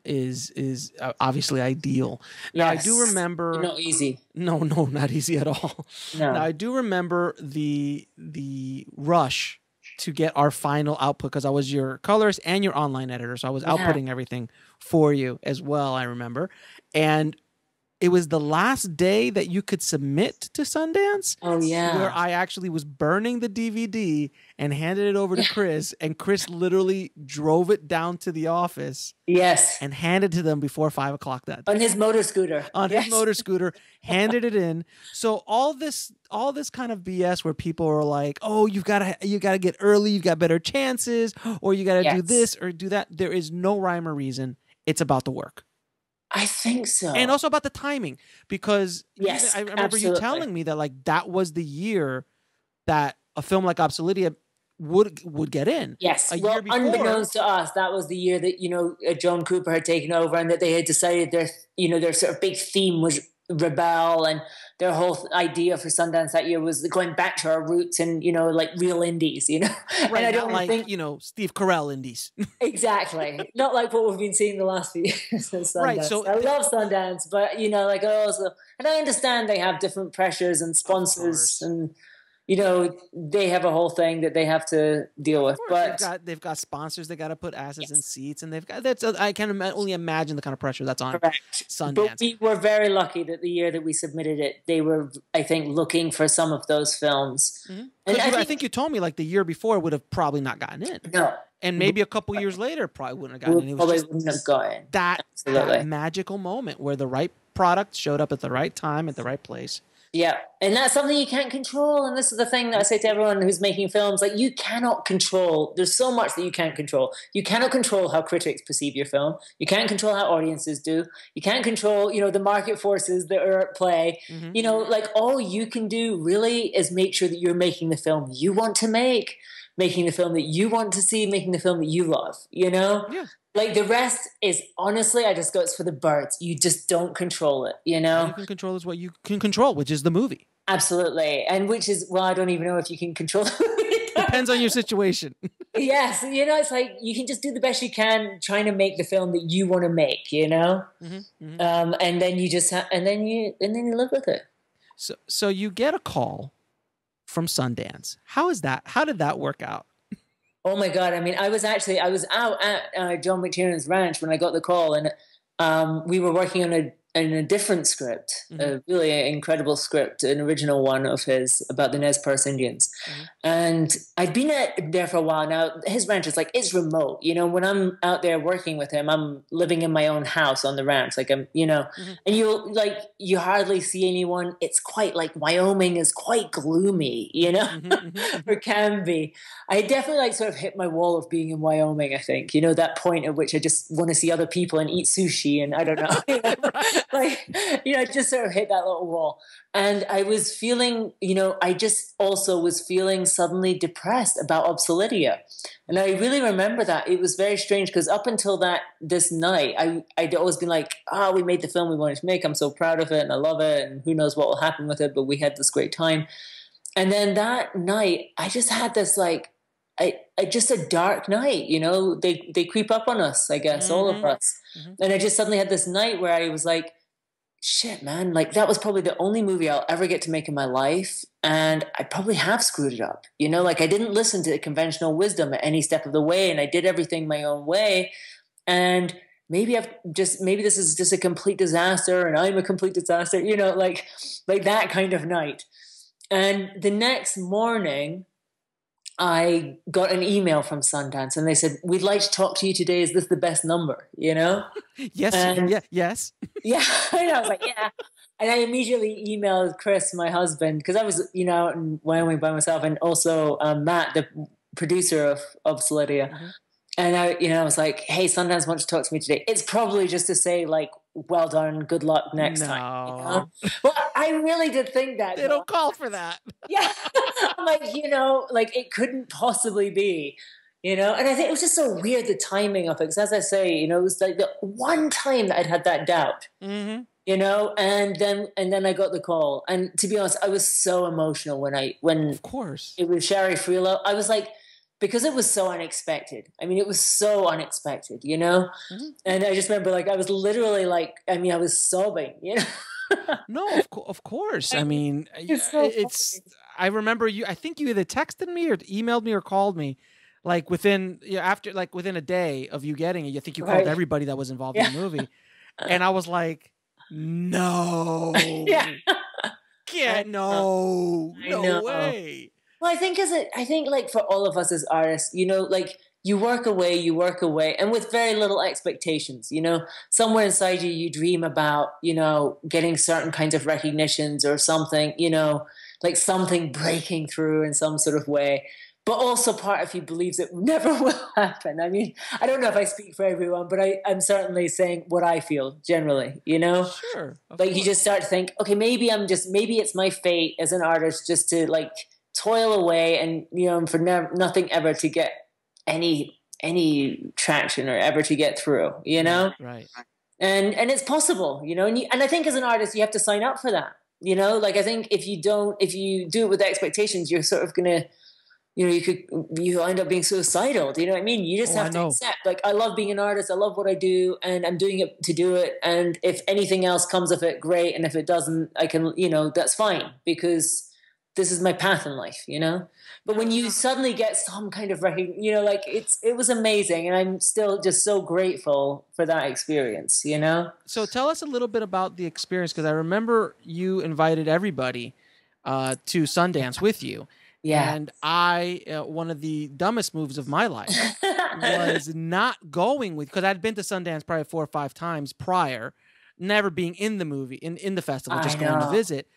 Is obviously ideal. Yes. Now, I do remember... Not easy. No, not easy at all. No. Now, I do remember the rush to get our final output because I was your colorist and your online editor. So I was outputting everything for you as well, I remember. And it was the last day that you could submit to Sundance. Oh, yeah. Where I actually was burning the DVD and handed it over to Chris. And Chris literally drove it down to the office. Yes. And handed it to them before 5 o'clock that day. On his motor scooter. His motor scooter. Handed it in. So all this kind of BS where people are like, oh, you gotta get early. You've got better chances. Or you got to do this or do that. There is no rhyme or reason. It's about the work. I think so. And also about the timing, because yes, I remember you telling me that like that was the year that a film like OBSELIDIA would get in. Yes. Well, unbeknownst to us, that was the year that, you know, Joan Cooper had taken over and that they had decided their sort of big theme was rebel, and their whole idea for Sundance that year was going back to our roots and, you know, like real indies, you know. Right, and I don't think, you know, Steve Carell indies. Exactly. Not like what we've been seeing the last few years at Sundance. Right, so I love Sundance, but, you know, like and I understand they have different pressures and sponsors and, you know, they have a whole thing that they have to deal with. But they've got sponsors. They got to put asses in seats, and they've got I can only imagine the kind of pressure that's on Sundance. But we were very lucky that the year that we submitted it, they were, I think, looking for some of those films. Mm-hmm. And I think you told me like the year before would have probably not gotten in. No. And maybe a couple years later probably wouldn't have gotten in. It was wouldn't have gotten that magical moment where the right product showed up at the right time at the right place. Yeah. And that's something you can't control. And this is the thing that I say to everyone who's making films, like, you cannot control. There's so much that you can't control. You cannot control how critics perceive your film. You can't control how audiences do. You can't control, the market forces that are at play. Like, all you can do really is make sure that you're making the film you want to make, making the film that you want to see, making the film that you love, Yeah. Like, the rest is, honestly, I just go, it's for the birds. You just don't control it, All you can control is what you can control, which is the movie. Absolutely. And which is, well, I don't even know if you can control it. Depends on your situation. Yes. It's like, you can just do the best you can trying to make the film that you want to make, and then you just, and then you live with it. So you get a call from Sundance. How did that work out? Oh my God. I mean, I was out at John McTiernan's ranch when I got the call, and we were working on a different script, a really incredible script, an original one of his about the Nez Perce Indians. And I'd been there for a while now. His ranch is like, it's remote. When I'm out there working with him, I'm living in my own house on the ranch. Like, and you hardly see anyone. It's quite like, Wyoming is quite gloomy, or can be. I definitely sort of hit my wall of being in Wyoming, I think, that point at which I just want to see other people and eat sushi, and I don't know. I just sort of hit that little wall. And I was feeling, I just also was feeling suddenly depressed about OBSELIDIA. And I really remember that. It was very strange because up until this night, I'd always been like, we made the film we wanted to make. I'm so proud of it and I love it. And who knows what will happen with it, but we had this great time. And then that night, I just had this just a dark night, they creep up on us, I guess, all of us. And I just suddenly had this night where I was like, shit, man, like, that was probably the only movie I'll ever get to make in my life. And I probably have screwed it up, like, I didn't listen to the conventional wisdom at any step of the way. And I did everything my own way. And maybe this is just a complete disaster and I'm a complete disaster, like that kind of night. And the next morning, I got an email from Sundance and they said, we'd like to talk to you today. Is this the best number? Yes. Yes. Yeah. I was like, yeah. And I immediately emailed Chris, my husband, because I was, out in Wyoming by myself, and also Matt, the producer of OBSELIDIA. And I was like, hey, Sundance wants to talk to me today. It's probably just to say, like, well done, good luck next time. Well, I really did think that. They don't call for that. Yeah. I'm like, like, it couldn't possibly be, and I think it was just so weird, the timing of it. Because as I say, it was like the one time that I'd had that doubt, and then I got the call. And to be honest, I was so emotional when of course it was Sherry Freelo. I was like, because it was so unexpected. I mean, it was so unexpected, And I just remember, like, I was literally like, I was sobbing, No, of course. I mean, I remember you. I think you either texted me or emailed me or called me, like within a day of you getting it. I think you called everybody that was involved in the movie, and I was like, no, no way. Well, I think like for all of us as artists, like, you work away, and with very little expectations, somewhere inside you dream about, getting certain kinds of recognitions or something, like something breaking through in some sort of way. But also part of you believes it never will happen. I mean, I don't know if I speak for everyone, but I'm certainly saying what I feel generally, Sure. Like, you just start to think, okay, maybe it's my fate as an artist just to, like, toil away and, for nothing ever to get any traction or ever to get through, Right. And it's possible, and I think as an artist, you have to sign up for that, like, I think if you do it with expectations, you're sort of gonna, you end up being suicidal. Do you know what I mean? You just have to accept, like, I love being an artist. I love what I do, and I'm doing it to do it. And if anything else comes of it, great. And if it doesn't, I can, that's fine, because this is my path in life, But when you suddenly get some kind of recognition, like, it was amazing, and I'm still just so grateful for that experience, So tell us a little bit about the experience, because I remember you invited everybody to Sundance with you. Yeah. And one of the dumbest moves of my life was not going with, because I'd been to Sundance probably 4 or 5 times prior, never being in the movie, in the festival, just going to visit.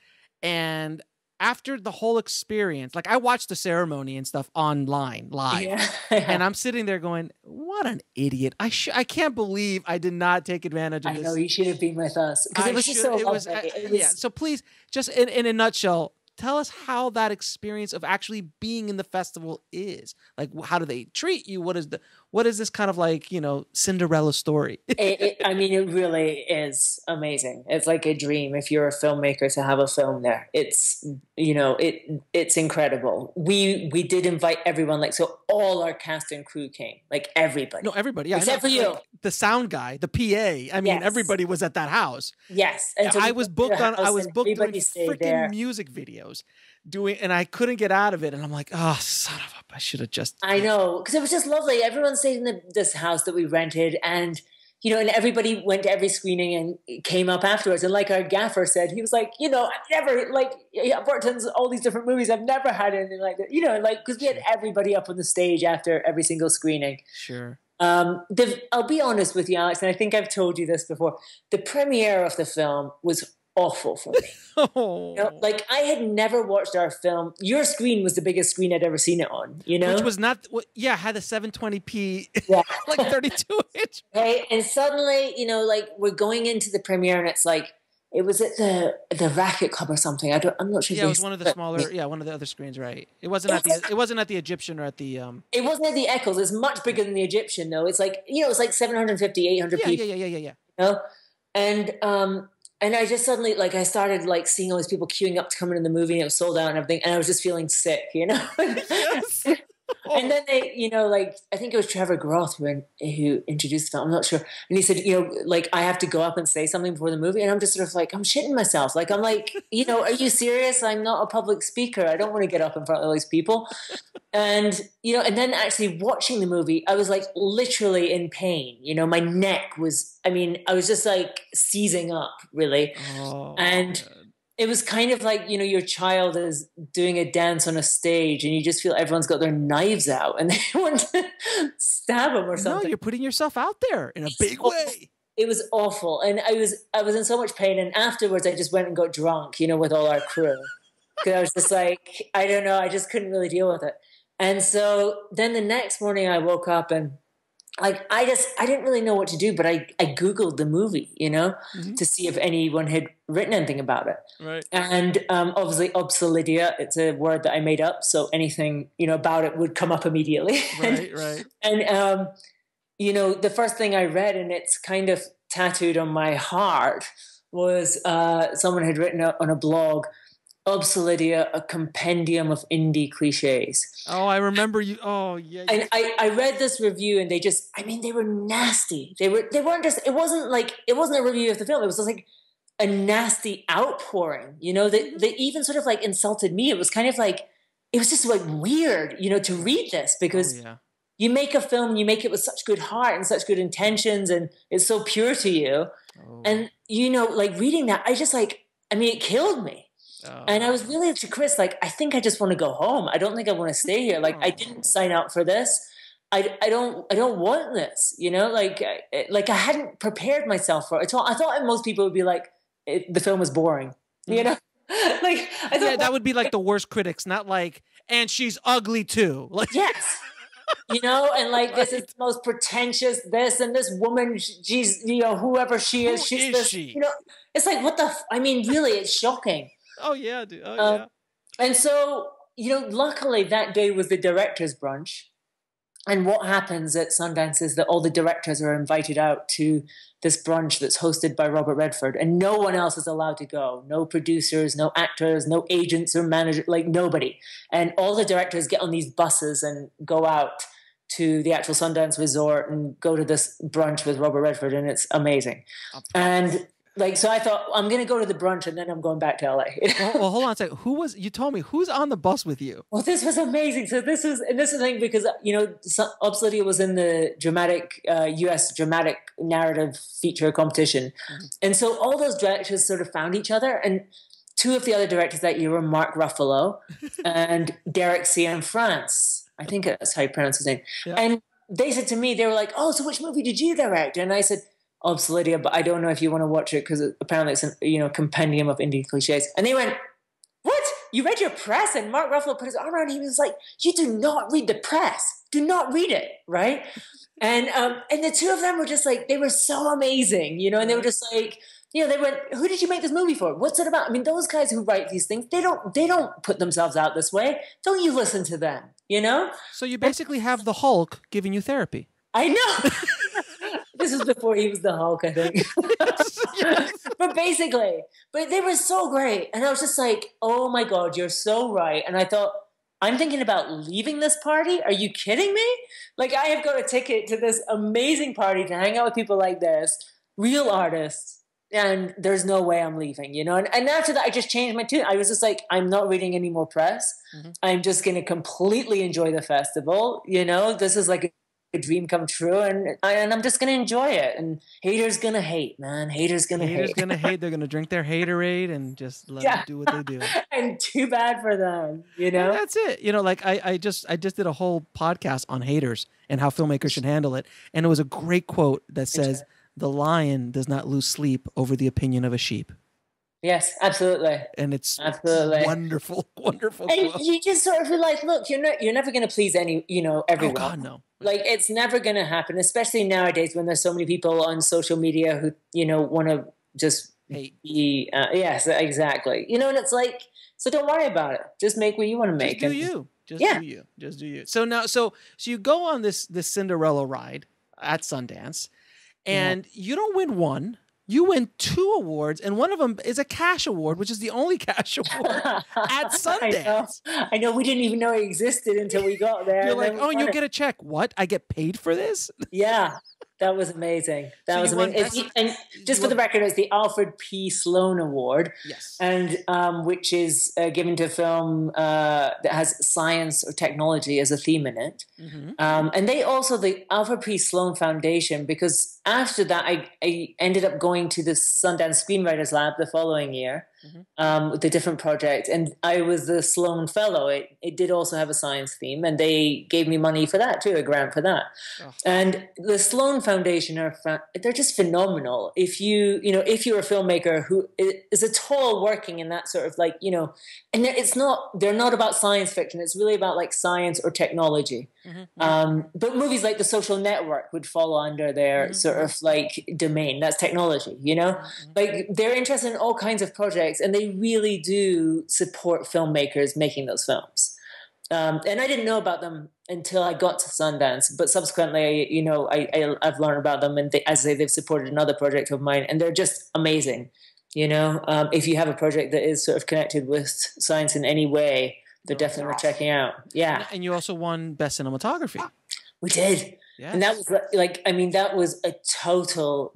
And after the whole experience, like I watched the ceremony and stuff online live, Yeah. and I'm sitting there going, "What an idiot! I can't believe I did not take advantage of I this." know, you should have been with us because it was just so lovely. Yeah. So please, just in a nutshell, tell us how that experience of actually being in the festival is. Like, how do they treat you? What is this kind of like, Cinderella story? I mean, it really is amazing. It's like a dream if you're a filmmaker to have a film there. It's, it's incredible. We did invite everyone, like, so all our cast and crew came, like everybody. No, everybody. Yeah, except for you. Like, the sound guy, the PA. I mean, everybody was at that house. Yes. And so I was booked doing freaking there. music videos and I couldn't get out of it. And I'm like, oh, son of a, I should have just. I know, because it was just lovely. Everyone stayed in this house that we rented, and and everybody went to every screening and came up afterwards. And like our gaffer said, he was like, I've never, I've worked on all these different movies. I've never had anything like that, because we had everybody up on the stage after every single screening. Sure. I'll be honest with you, Alex, and I think I've told you this before. The premiere of the film was awful for me. Oh. I had never watched our film. Your screen was the biggest screen I'd ever seen it on, Which was not, had a 720p, 32 inch. Okay, and suddenly, we're going into the premiere and it's like, it was at the Racket Club or something. I'm not sure. Yeah, it was one of the smaller, one of the other screens, right? It wasn't at the Egyptian or at the It wasn't at the Eccles. It's much bigger than the Egyptian though. It's like, it's like 750, 800 people. Yeah. And I just suddenly, I started, seeing all these people queuing up to come into the movie, and it was sold out and everything, and I was just feeling sick, Yes. And then they, I think it was Trevor Groth who introduced the film, I'm not sure, and he said, I have to go up and say something before the movie, and I'm just sort of like, I'm shitting myself. I'm like, are you serious? I'm not a public speaker. I don't want to get up in front of all these people. And, and then actually watching the movie, I was literally in pain. My neck was, I was just seizing up really. Oh, and man. It was kind of like, your child is doing a dance on a stage and you just feel everyone's got their knives out and they want to stab them or something. No, you're putting yourself out there in a big way. It was awful. And I was in so much pain. And afterwards I just went and got drunk, with all our crew. Because I was just like, I don't know, I just couldn't really deal with it. And so then the next morning I woke up and I didn't really know what to do, but I Googled the movie, to see if anyone had written anything about it. Right. And obviously OBSELIDIA, it's a word that I made up. So anything, about it would come up immediately. Right. And, the first thing I read, and it's kind of tattooed on my heart, was someone had written on a blog, OBSELIDIA, a compendium of indie cliches. Oh, I remember you. Oh, yeah. And I read this review, and they were nasty. They weren't just. It wasn't a review of the film. It was just a nasty outpouring. They even sort of insulted me. It was kind of it was just weird, to read this because you make a film, you make it with such good heart and such good intentions, and it's so pure to you. Oh. And reading that, I just it killed me. Oh. And I was really to Chris, I think I just want to go home. I don't think I want to stay here. I didn't sign up for this. I don't want this, I hadn't prepared myself for it at all. I thought most people would be the film was boring, I thought that would be the worst critics, not and she's ugly too. Yes. And this is the most pretentious this, and this woman, she's, whoever she is, Who is she? It's what the, really, it's shocking. Oh yeah, dude. Oh yeah. And so, luckily that day was the director's brunch. And what happens at Sundance is that all the directors are invited out to this brunch that's hosted by Robert Redford, and no one else is allowed to go. No producers, no actors, no agents or managers, nobody. And all the directors get on these buses and go out to the actual Sundance resort and go to this brunch with Robert Redford, and it's amazing. And so I thought, I'm going to go to the brunch and then I'm going back to LA. well, hold on a second. You told me, who's on the bus with you? Well, this was amazing. So this is the thing, because, OBSELIDIA was in the US dramatic narrative feature competition. Mm-hmm. And so all those directors sort of found each other. And two of the other directors that year were Mark Ruffalo and Derek Cianfrance. I think that's how you pronounce his name. Yeah. And they said to me, they were like, oh, so which movie did you direct? And I said, OBSELIDIA, but I don't know if you want to watch it because apparently it's a compendium of indie cliches. And they went, you read your press? And Mark Ruffalo put his arm around him. He was like, you do not read the press. Do not read it, right? And the two of them were just like, they were so amazing, you know, and they were just like, you know, they went, who did you make this movie for? What's it about? I mean, those guys who write these things, they don't put themselves out this way. Don't you listen to them, you know? So you basically have the Hulk giving you therapy. I know. This was before he was the Hulk, I think. Yes. But basically, they were so great. And I was just like, oh my God, you're so right. And I thought, I'm thinking about leaving this party. Are you kidding me? Like, I have got a ticket to this amazing party to hang out with people like this, real artists. And there's no way I'm leaving, you know? And after that, I just changed my tune. I was just like, I'm not reading any more press. Mm-hmm. I'm just going to completely enjoy the festival. You know, this is like a dream come true. And I'm just going to enjoy it. And haters going to hate, man. Haters going to hate. Haters going to hate. They're going to drink their haterade and just let them do what they do. And too bad for them, you know? And that's it. You know, like I just did a whole podcast on haters and how filmmakers should handle it. And it was a great quote that says, the lion does not lose sleep over the opinion of a sheep. Yes, absolutely. And it's absolutely wonderful, wonderful. And you just sort of feel like, look, you're never going to please everyone. Oh God, no. Like, it's never going to happen, especially nowadays when there's so many people on social media who, you know, want to just hate. Yes, exactly. You know, and it's like, so don't worry about it. Just make what you want to make. Just do you. Just do you. So now, so you go on this Cinderella ride at Sundance. And you don't win one, you win 2 awards, and one of them is a cash award, which is the only cash award at Sundance. I know. We didn't even know it existed until we got there. You're like, oh, you'll get a check. What? I get paid for this? Yeah. That was amazing. That was amazing. And just for the record, it's the Alfred P. Sloan Award. Yes. And which is given to a film that has science or technology as a theme in it. Mm-hmm. And they also, the Alfred P. Sloan Foundation, because after that, I ended up going to the Sundance Screenwriters Lab the following year. Mm-hmm. With a different project, and I was the Sloan Fellow. It did also have a science theme, and they gave me money for that too, a grant for that. Oh. And the Sloan Foundation they're just phenomenal. If you're a filmmaker who is at all working in that sort of, like, you know, and they're not about science fiction. It's really about like science or technology. Mm-hmm. But movies like The Social Network would fall under their sort of like domain. That's technology, you know. Mm-hmm. Like, they're interested in all kinds of projects. And they really do support filmmakers making those films. And I didn't know about them until I got to Sundance. But subsequently, you know, I've learned about them. And as I say, they've supported another project of mine. And they're just amazing. You know, if you have a project that is sort of connected with science in any way, they're definitely worth checking out. Yeah. And you also won Best Cinematography. We did. Yes. And that was like, I mean, that was a total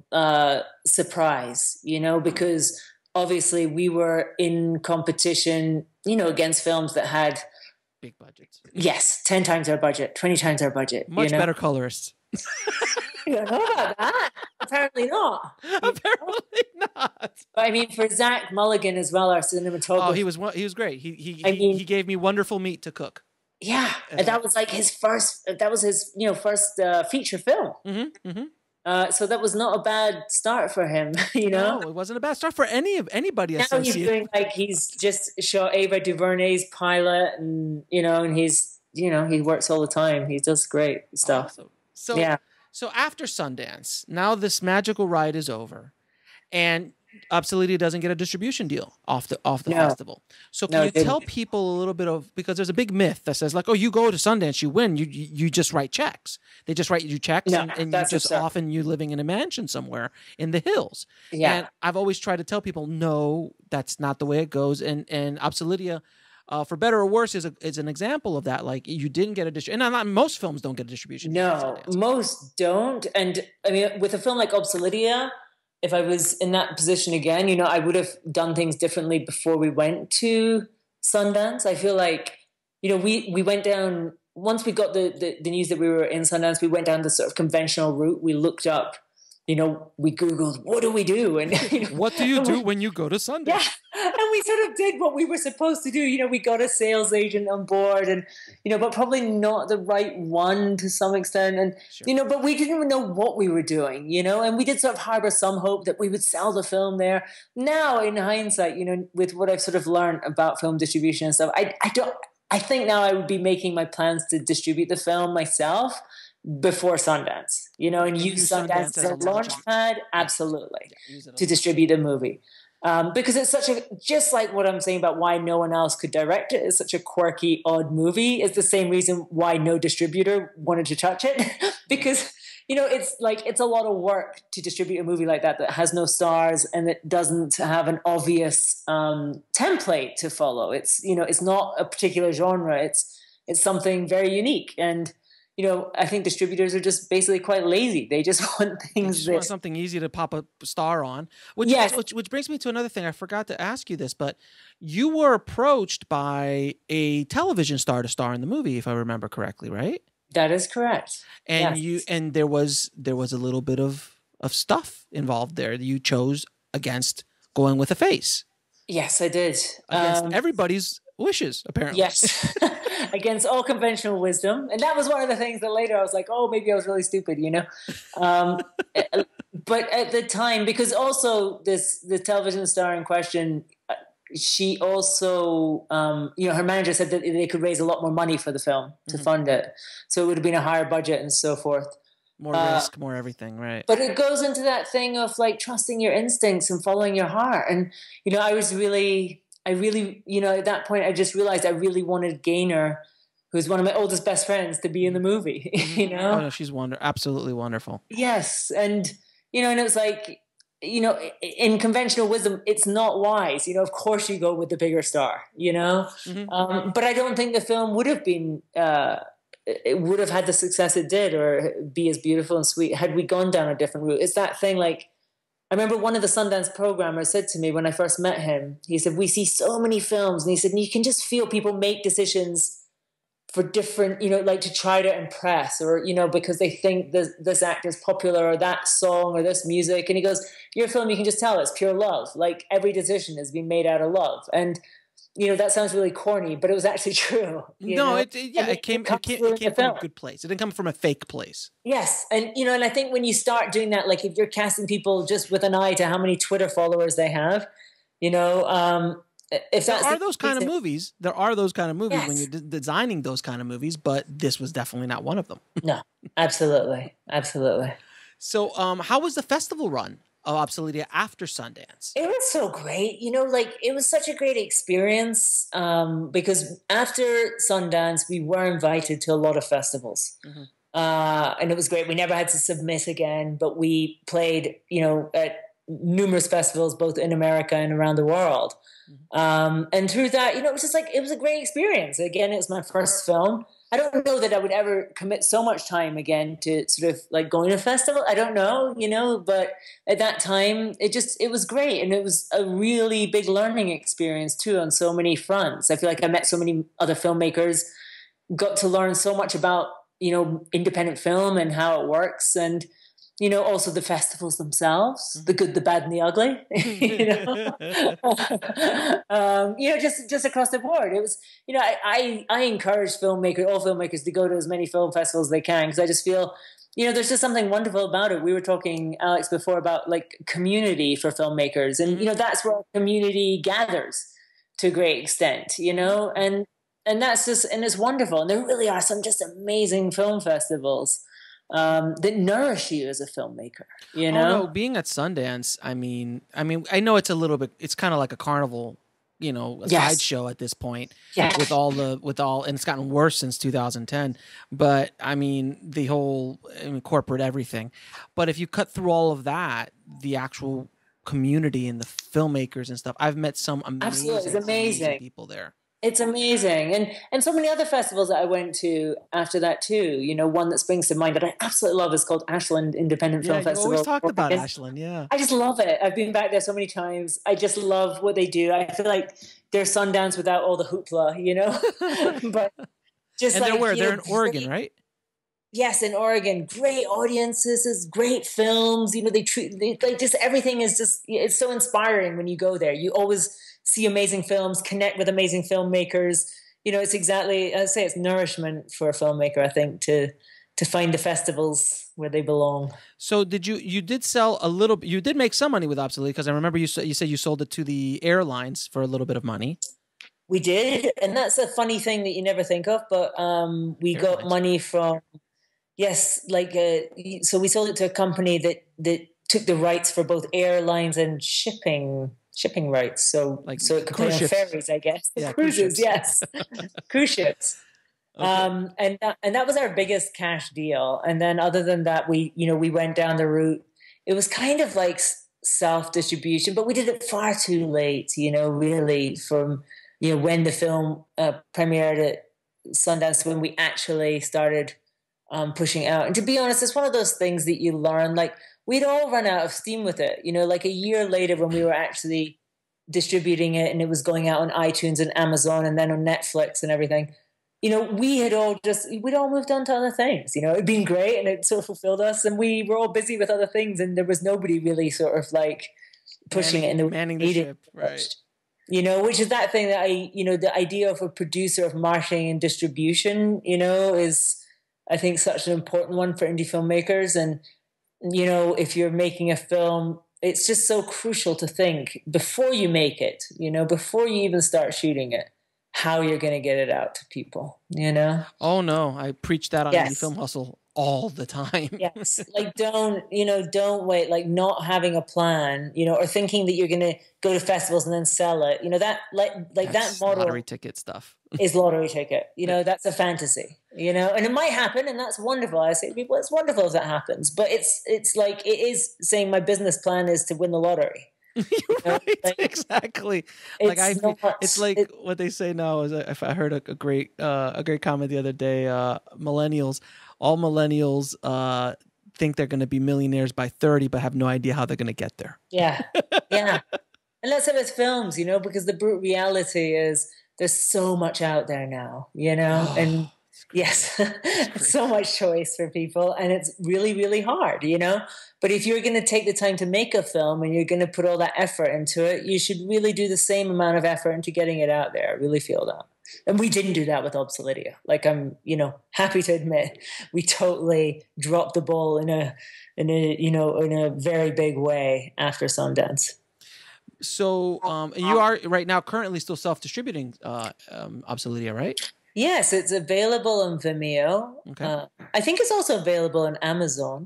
surprise, you know, because obviously we were in competition, you know, against films that had big budgets. Yes, 10 times our budget, 20 times our budget. Much better colorists. You don't know about that. Apparently not. Apparently not. But I mean, for Zach Mulligan as well, our cinematographer. Oh, he was great. He gave me wonderful meat to cook. Yeah, and that was like his first. That was his first feature film. Mm-hmm, mm-hmm. So that was not a bad start for him. You know, no, it wasn't a bad start for anybody. Now he's doing he's just shot Ava DuVernay's pilot, and he works all the time. He does great stuff. Awesome. So yeah. So after Sundance, now this magical ride is over, and OBSELIDIA doesn't get a distribution deal off the festival. So can you tell people a little bit of, because there's a big myth that says like, oh, you go to Sundance, you win, you just write checks. They just write you checks, and you just often you living in a mansion somewhere in the hills. Yeah. And I've always tried to tell people, no, that's not the way it goes. And OBSELIDIA, for better or worse, is an example of that. Like, you didn't get a distribution, and not most films don't get a distribution. No, most don't. And I mean, with a film like OBSELIDIA, if I was in that position again, you know, I would have done things differently before we went to Sundance. I feel like, you know, we went down, once we got the news that we were in Sundance, we went down the sort of conventional route. We looked up, we Googled, what do we do? And what do you do when you go to Sundance? Yeah. And we sort of did what we were supposed to do. We got a sales agent on board and, but probably not the right one to some extent. And, Sure. But we didn't know what we were doing, and we did sort of harbor some hope that we would sell the film there. Now, in hindsight, with what I've sort of learned about film distribution and stuff, I think now I would be making my plans to distribute the film myself before Sundance, and use Sundance as a launch pad, absolutely, to distribute the movie. Because it's just like what I'm saying about why no one else could direct it. It's such a quirky, odd movie. It's the same reason why no distributor wanted to touch it. Because, it's a lot of work to distribute a movie like that has no stars and that doesn't have an obvious template to follow. It's, it's not a particular genre. It's something very unique. And, I think distributors are just basically quite lazy. They just want things want something easy to pop a star on. Which brings me to another thing. I forgot to ask you this, but you were approached by a television star to star in the movie, if I remember correctly, right? That is correct. And yes. there was a little bit of stuff involved there. You chose against going with a face. Yes, I did. Against everybody's wishes, apparently. Yes. Against all conventional wisdom. And that was one of the things that later I was like, oh, maybe I was really stupid, But at the time, because also the television star in question, she also, her manager said that they could raise a lot more money for the film to fund it. So it would have been a higher budget and so forth. More risk, more everything, right? But it goes into that thing of trusting your instincts and following your heart. And, I really, at that point, I just realized I really wanted Gaynor, who's one of my oldest best friends, to be in the movie, Oh, no, she's absolutely wonderful. Yes. And, and it was like, in conventional wisdom, it's not wise. Of course you go with the bigger star, but I don't think the film would have been, it would have had the success it did or be as beautiful and sweet had we gone down a different route. It's that thing I remember one of the Sundance programmers said to me when I first met him, he said, we see so many films. And he said, you can just feel people make decisions for different, to try to impress or, because they think this actor's popular or that song or this music. And he goes, your film, you can just tell it's pure love. Every decision has been made out of love. And, that sounds really corny, but it was actually true. It came from a good place. It didn't come from a fake place. Yes. And, and I think when you start doing that, if you're casting people just with an eye to how many Twitter followers they have, if that's there are those kind of movies yes. When you're designing those kind of movies, but this was definitely not one of them. No, absolutely. Absolutely. So how was the festival run of OBSELIDIA after Sundance? It was so great. It was such a great experience because after Sundance, we were invited to a lot of festivals. And it was great. We never had to submit again, but we played, at numerous festivals, both in America and around the world. And through that, it was just it was a great experience. Again, it was my first film. I don't know that I would ever commit so much time again to sort of going to a festival. I don't know, but at that time it was great. And it was a really big learning experience too on so many fronts. I feel like I met so many other filmmakers, got to learn so much about, independent film and how it works. And, also the festivals themselves, the good, the bad, and the ugly, just across the board. It was, I encourage all filmmakers to go to as many film festivals as they can, because I just feel, there's just something wonderful about it. We were talking, Alex, before about community for filmmakers. And, that's where community gathers to a great extent, and that's just, and it's wonderful. And there really are some just amazing film festivals that nourish you as a filmmaker, Oh, no, being at Sundance, I mean, I know it's a little bit, it's kind of like a carnival, a sideshow at this point with all, and it's gotten worse since 2010. But the whole, corporate everything. But if you cut through all of that, the actual community and the filmmakers and stuff, I've met some amazing people there. It's amazing. And so many other festivals that I went to after that too. One that springs to mind that I absolutely love is called Ashland Independent Film Festival. You always talked about Ashland, yeah. I just love it. I've been back there so many times. I just love what they do. I feel like they're Sundance without all the hoopla, but just and they're where? They're in Oregon, right? Yes, in Oregon, great audiences, great films. You know, like just everything is just, it's so inspiring when you go there. You always see amazing films, connect with amazing filmmakers. You know, it's exactly, I say it's nourishment for a filmmaker, I think, to find the festivals where they belong. So you did sell a little, you did make some money with Obsolete, because I remember you said you sold it to the airlines for a little bit of money. We did, and that's a funny thing that you never think of, but we got money from, yes, like so we sold it to a company that took the rights for both airlines and shipping rights. So like so it could play on ferries, I guess. Yeah, cruises, yes, cruise ships. Okay. And that was our biggest cash deal. And then other than that, we went down the route. It was kind of like self distribution, but we did it far too late. Really from when the film premiered at Sundance, when we actually started pushing out. And to be honest, it's one of those things that you learn. Like, we'd all run out of steam with it. Like a year later, when we were actually distributing it and it was going out on iTunes and Amazon and then on Netflix and everything, we'd all moved on to other things. It'd been great and it sort of fulfilled us, and we were all busy with other things, and there was nobody really sort of like pushing it and manning the ship, right? Which is that thing that the idea of a producer of marketing and distribution, is, I think, such an important one for indie filmmakers. And, if you're making a film, it's just so crucial to think before you make it, before you even start shooting it, how you're going to get it out to people, Oh no, I preach that on Yes. Indie Film Hustle all the time. Yes. Like, don't wait, like not having a plan, or thinking that you're going to go to festivals and then sell it. That That's that model lottery ticket stuff. is lottery ticket. That's a fantasy, and it might happen, and that's wonderful. I say to people, it's wonderful if that happens, but it's like, it is saying my business plan is to win the lottery. Right, exactly. It's like what they say now is, if I heard a great comment the other day, all millennials think they're going to be millionaires by 30, but have no idea how they're going to get there. Yeah. And let's say with films, because the brute reality is there's so much out there now, and yes, so much choice for people, and it's really, really hard, But if you're going to take the time to make a film and you're going to put all that effort into it, you should really do the same amount of effort into getting it out there. I really feel that. And we didn't do that with OBSELIDIA. Like, I'm, happy to admit we totally dropped the ball in a very big way after Sundance. So, and you are right now currently still self-distributing OBSELIDIA, right? Yes, it's available on Vimeo. Okay. I think it's also available on Amazon.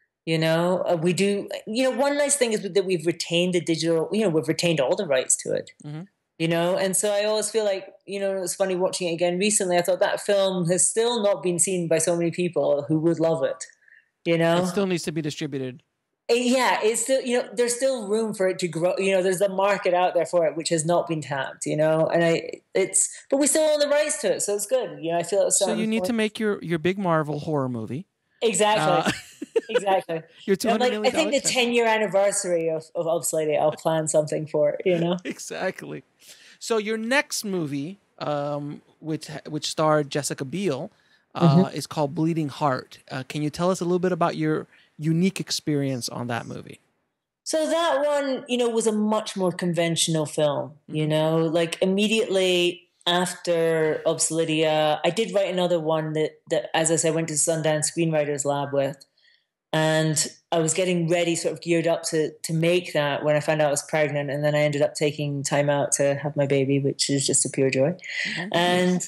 We do, one nice thing is that we've retained the digital, we've retained all the rights to it, and so I always feel like, it's funny watching it again recently. I thought that film has still not been seen by so many people who would love it, It still needs to be distributed. Yeah, it's still, there's still room for it to grow. There's a market out there for it, which has not been tapped, but we still own the rights to it. So it's good. I feel it's so you need to make your big Marvel horror movie. Exactly. Exactly. Your $200 million I think the 10-year anniversary of OBSELIDIA, I'll plan something for it, Exactly. So your next movie, which starred Jessica Biel, is called Bleeding Heart. Can you tell us a little bit about your unique experience on that movie? So that one, was a much more conventional film, like immediately after OBSELIDIA, I did write another one that, as I said, I went to Sundance Screenwriters Lab with. And I was getting ready, sort of geared up to make that when I found out I was pregnant. And then I ended up taking time out to have my baby, which is just a pure joy. And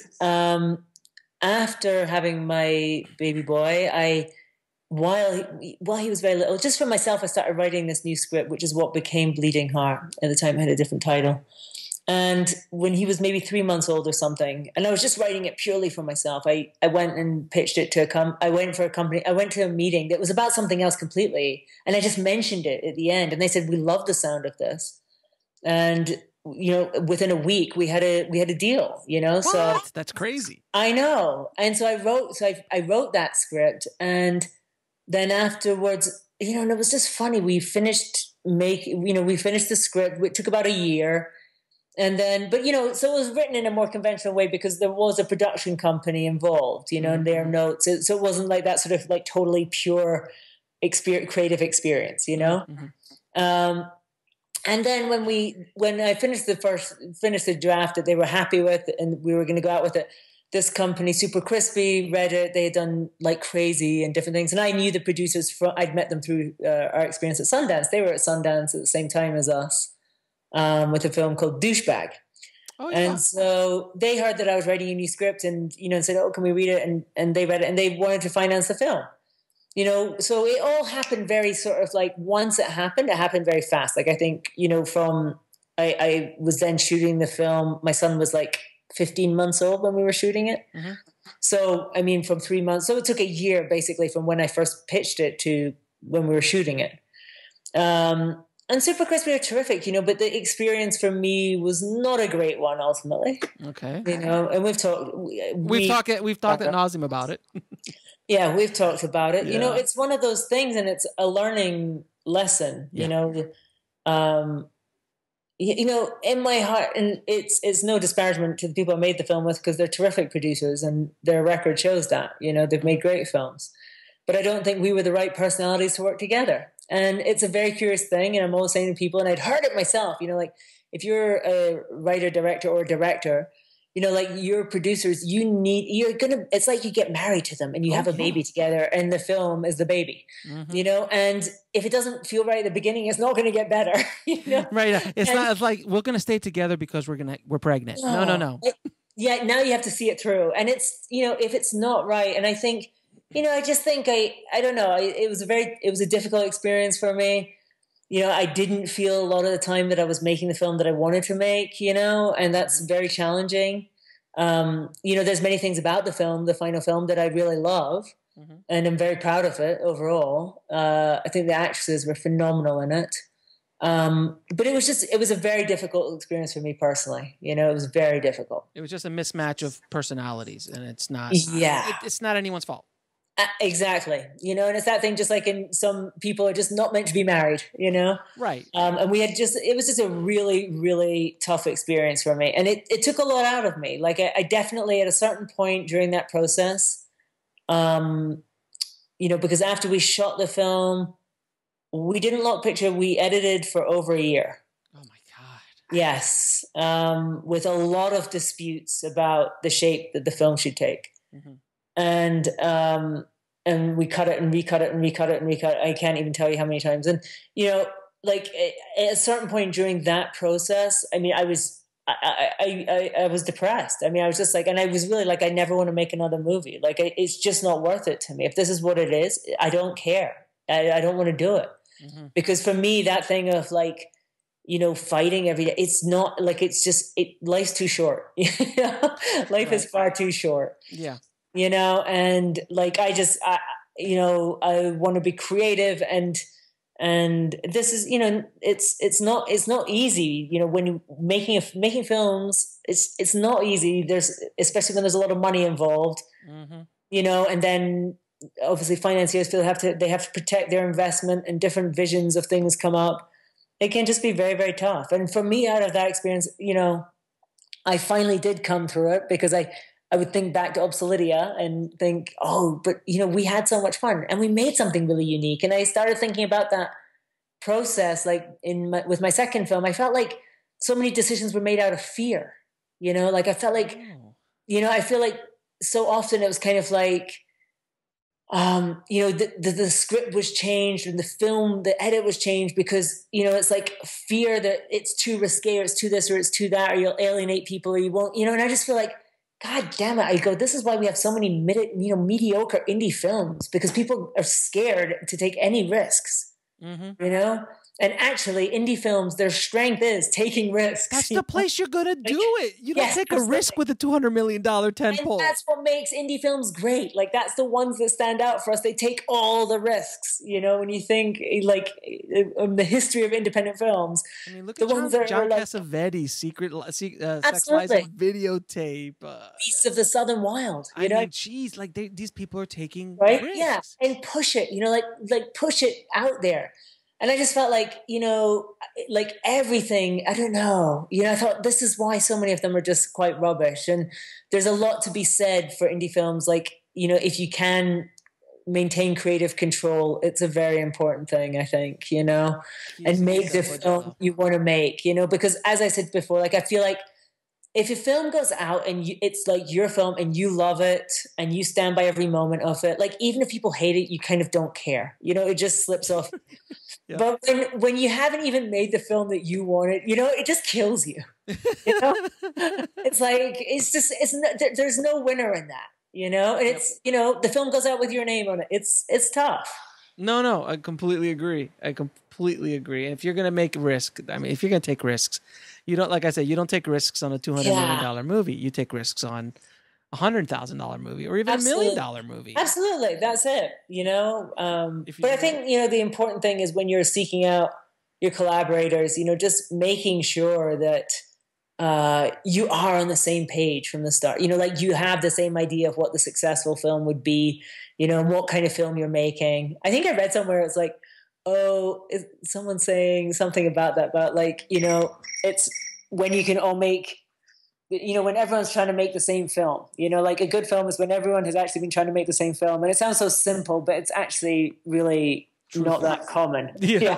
after having my baby boy, while he was very little, just for myself, I started writing this new script, which is what became Bleeding Heart. At the time, it had a different title. And when he was maybe 3 months old or something, and I was just writing it purely for myself, I went and pitched it to I went to a meeting that was about something else completely. And I just mentioned it at the end. And they said, we love the sound of this. And, within a week we had a deal, What? So That's crazy. I know. And so I wrote that script. And then afterwards, and it was just funny. We finished the script. It took about a year. And then, but, so it was written in a more conventional way because there was a production company involved, and their notes. So it wasn't like that sort of like totally pure creative experience, And then when I finished the draft that they were happy with, and we were going to go out with it, this company, Super Crispy, read it. They had done like crazy and different things. And I knew the producers I'd met them through our experience at Sundance. They were at Sundance at the same time as us with a film called Douchebag. Oh, yeah. And so they heard that I was writing a new script and said, oh, can we read it? And they read it and they wanted to finance the film. So it all happened very sort of like once it happened very fast. Like I think, I was then shooting the film. My son was like 15 months old when we were shooting it. Mm-hmm. So, I mean, from 3 months. So it took a year basically from when I first pitched it to when we were shooting it. And Super Crispy are terrific, but the experience for me was not a great one ultimately. Okay. And we've talked ad nauseum about it. Yeah, we've talked about it. Yeah. It's one of those things, and it's a learning lesson. Yeah. In my heart, and it's no disparagement to the people I made the film with because they're terrific producers, and their record shows that. They've made great films, but I don't think we were the right personalities to work together. And it's a very curious thing, and I'm always saying to people, and I'd heard it myself. Like if you're a writer, director, or director. Like your producers, it's like you get married to them and you have a baby together and the film is the baby, and if it doesn't feel right at the beginning, it's not going to get better, Right. It's like, we're going to stay together because we're pregnant. No. Yeah. Now you have to see it through. And it's, if it's not right. And I think, I just think I don't know. It was a difficult experience for me. I didn't feel a lot of the time that I was making the film that I wanted to make, and that's very challenging. There's many things about the final film that I really love, and I'm very proud of it overall. I think the actresses were phenomenal in it. But it was a very difficult experience for me personally. It was very difficult. It was just a mismatch of personalities, and it's not, it's not anyone's fault. Exactly. And it's that thing, just like in some people are just not meant to be married, Right. And it was just a really, really tough experience for me. And it took a lot out of me. Like I definitely at a certain point during that process, because after we shot the film, we didn't lock picture. We edited for over a year. Oh my God. Yes. With a lot of disputes about the shape that the film should take. Mm-hmm. And we cut it and recut it and recut it and recut it. I can't even tell you how many times. And, like at a certain point during that process, I mean, I was depressed. I mean, I was just like, and I was really like, I never want to make another movie. Like, it's just not worth it to me. If this is what it is, I don't care. I don't want to do it. Mm-hmm. Because for me, that thing of like, fighting every day, it's not like, life's too short. Life is far too short. Yeah. And like, I want to be creative and this is, it's not easy, when you making films, it's not easy. Especially when there's a lot of money involved, and then obviously financiers they have to protect their investment and different visions of things come up. It can just be very, very tough. And for me, out of that experience, I finally did come through it because I would think back to OBSELIDIA and think, oh, but, we had so much fun and we made something really unique. And I started thinking about that process, like with my second film. I felt like so many decisions were made out of fear, like I felt like, I feel like so often it was kind of like, the script was changed and the edit was changed because, it's like fear that it's too risque or it's too this or it's too that, or you'll alienate people or you won't, and I just feel like, God damn it. I go, this is why we have so many mediocre indie films, because people are scared to take any risks, And actually, indie films, their strength is taking risks. That's the place you're going to do it. You don't take a risk with a $200 million tentpole. And that's what makes indie films great. Like, that's the ones that stand out for us. They take all the risks, when you think, like, the history of independent films. I mean, look at John Cassavetes' Sex Lies of Videotape. Beasts of the Southern Wild. I mean, geez, like, these people are taking risks. Risks. Yeah, and push it, like push it out there. And I just felt like, like everything, I don't know, I thought this is why so many of them are just quite rubbish. And there's a lot to be said for indie films. Like, if you can maintain creative control, it's a very important thing, I think, and make the film you want to make, because as I said before, like, I feel like if a film goes out and it's like your film and you love it and you stand by every moment of it, like even if people hate it, you kind of don't care, it just slips off. Yeah. But when you haven't even made the film that you wanted, it just kills you. It's like, there's no winner in that, and it's, the film goes out with your name on it. It's tough. No, I completely agree. And if you're going to make risk, if you're going to take risks, you don't, like I said, you don't take risks on a $200 million movie. You take risks on $100,000 movie or even $1 million movie. Absolutely. That's it. But I think, the important thing is when you're seeking out your collaborators, just making sure that you are on the same page from the start, like you have the same idea of what the successful film would be, and what kind of film you're making. I think I read somewhere it's like, is someone saying something about that, about like, it's when you can all make, when everyone's trying to make the same film, like a good film is when everyone has actually been trying to make the same film. And it sounds so simple, but it's actually really not that common. Yeah.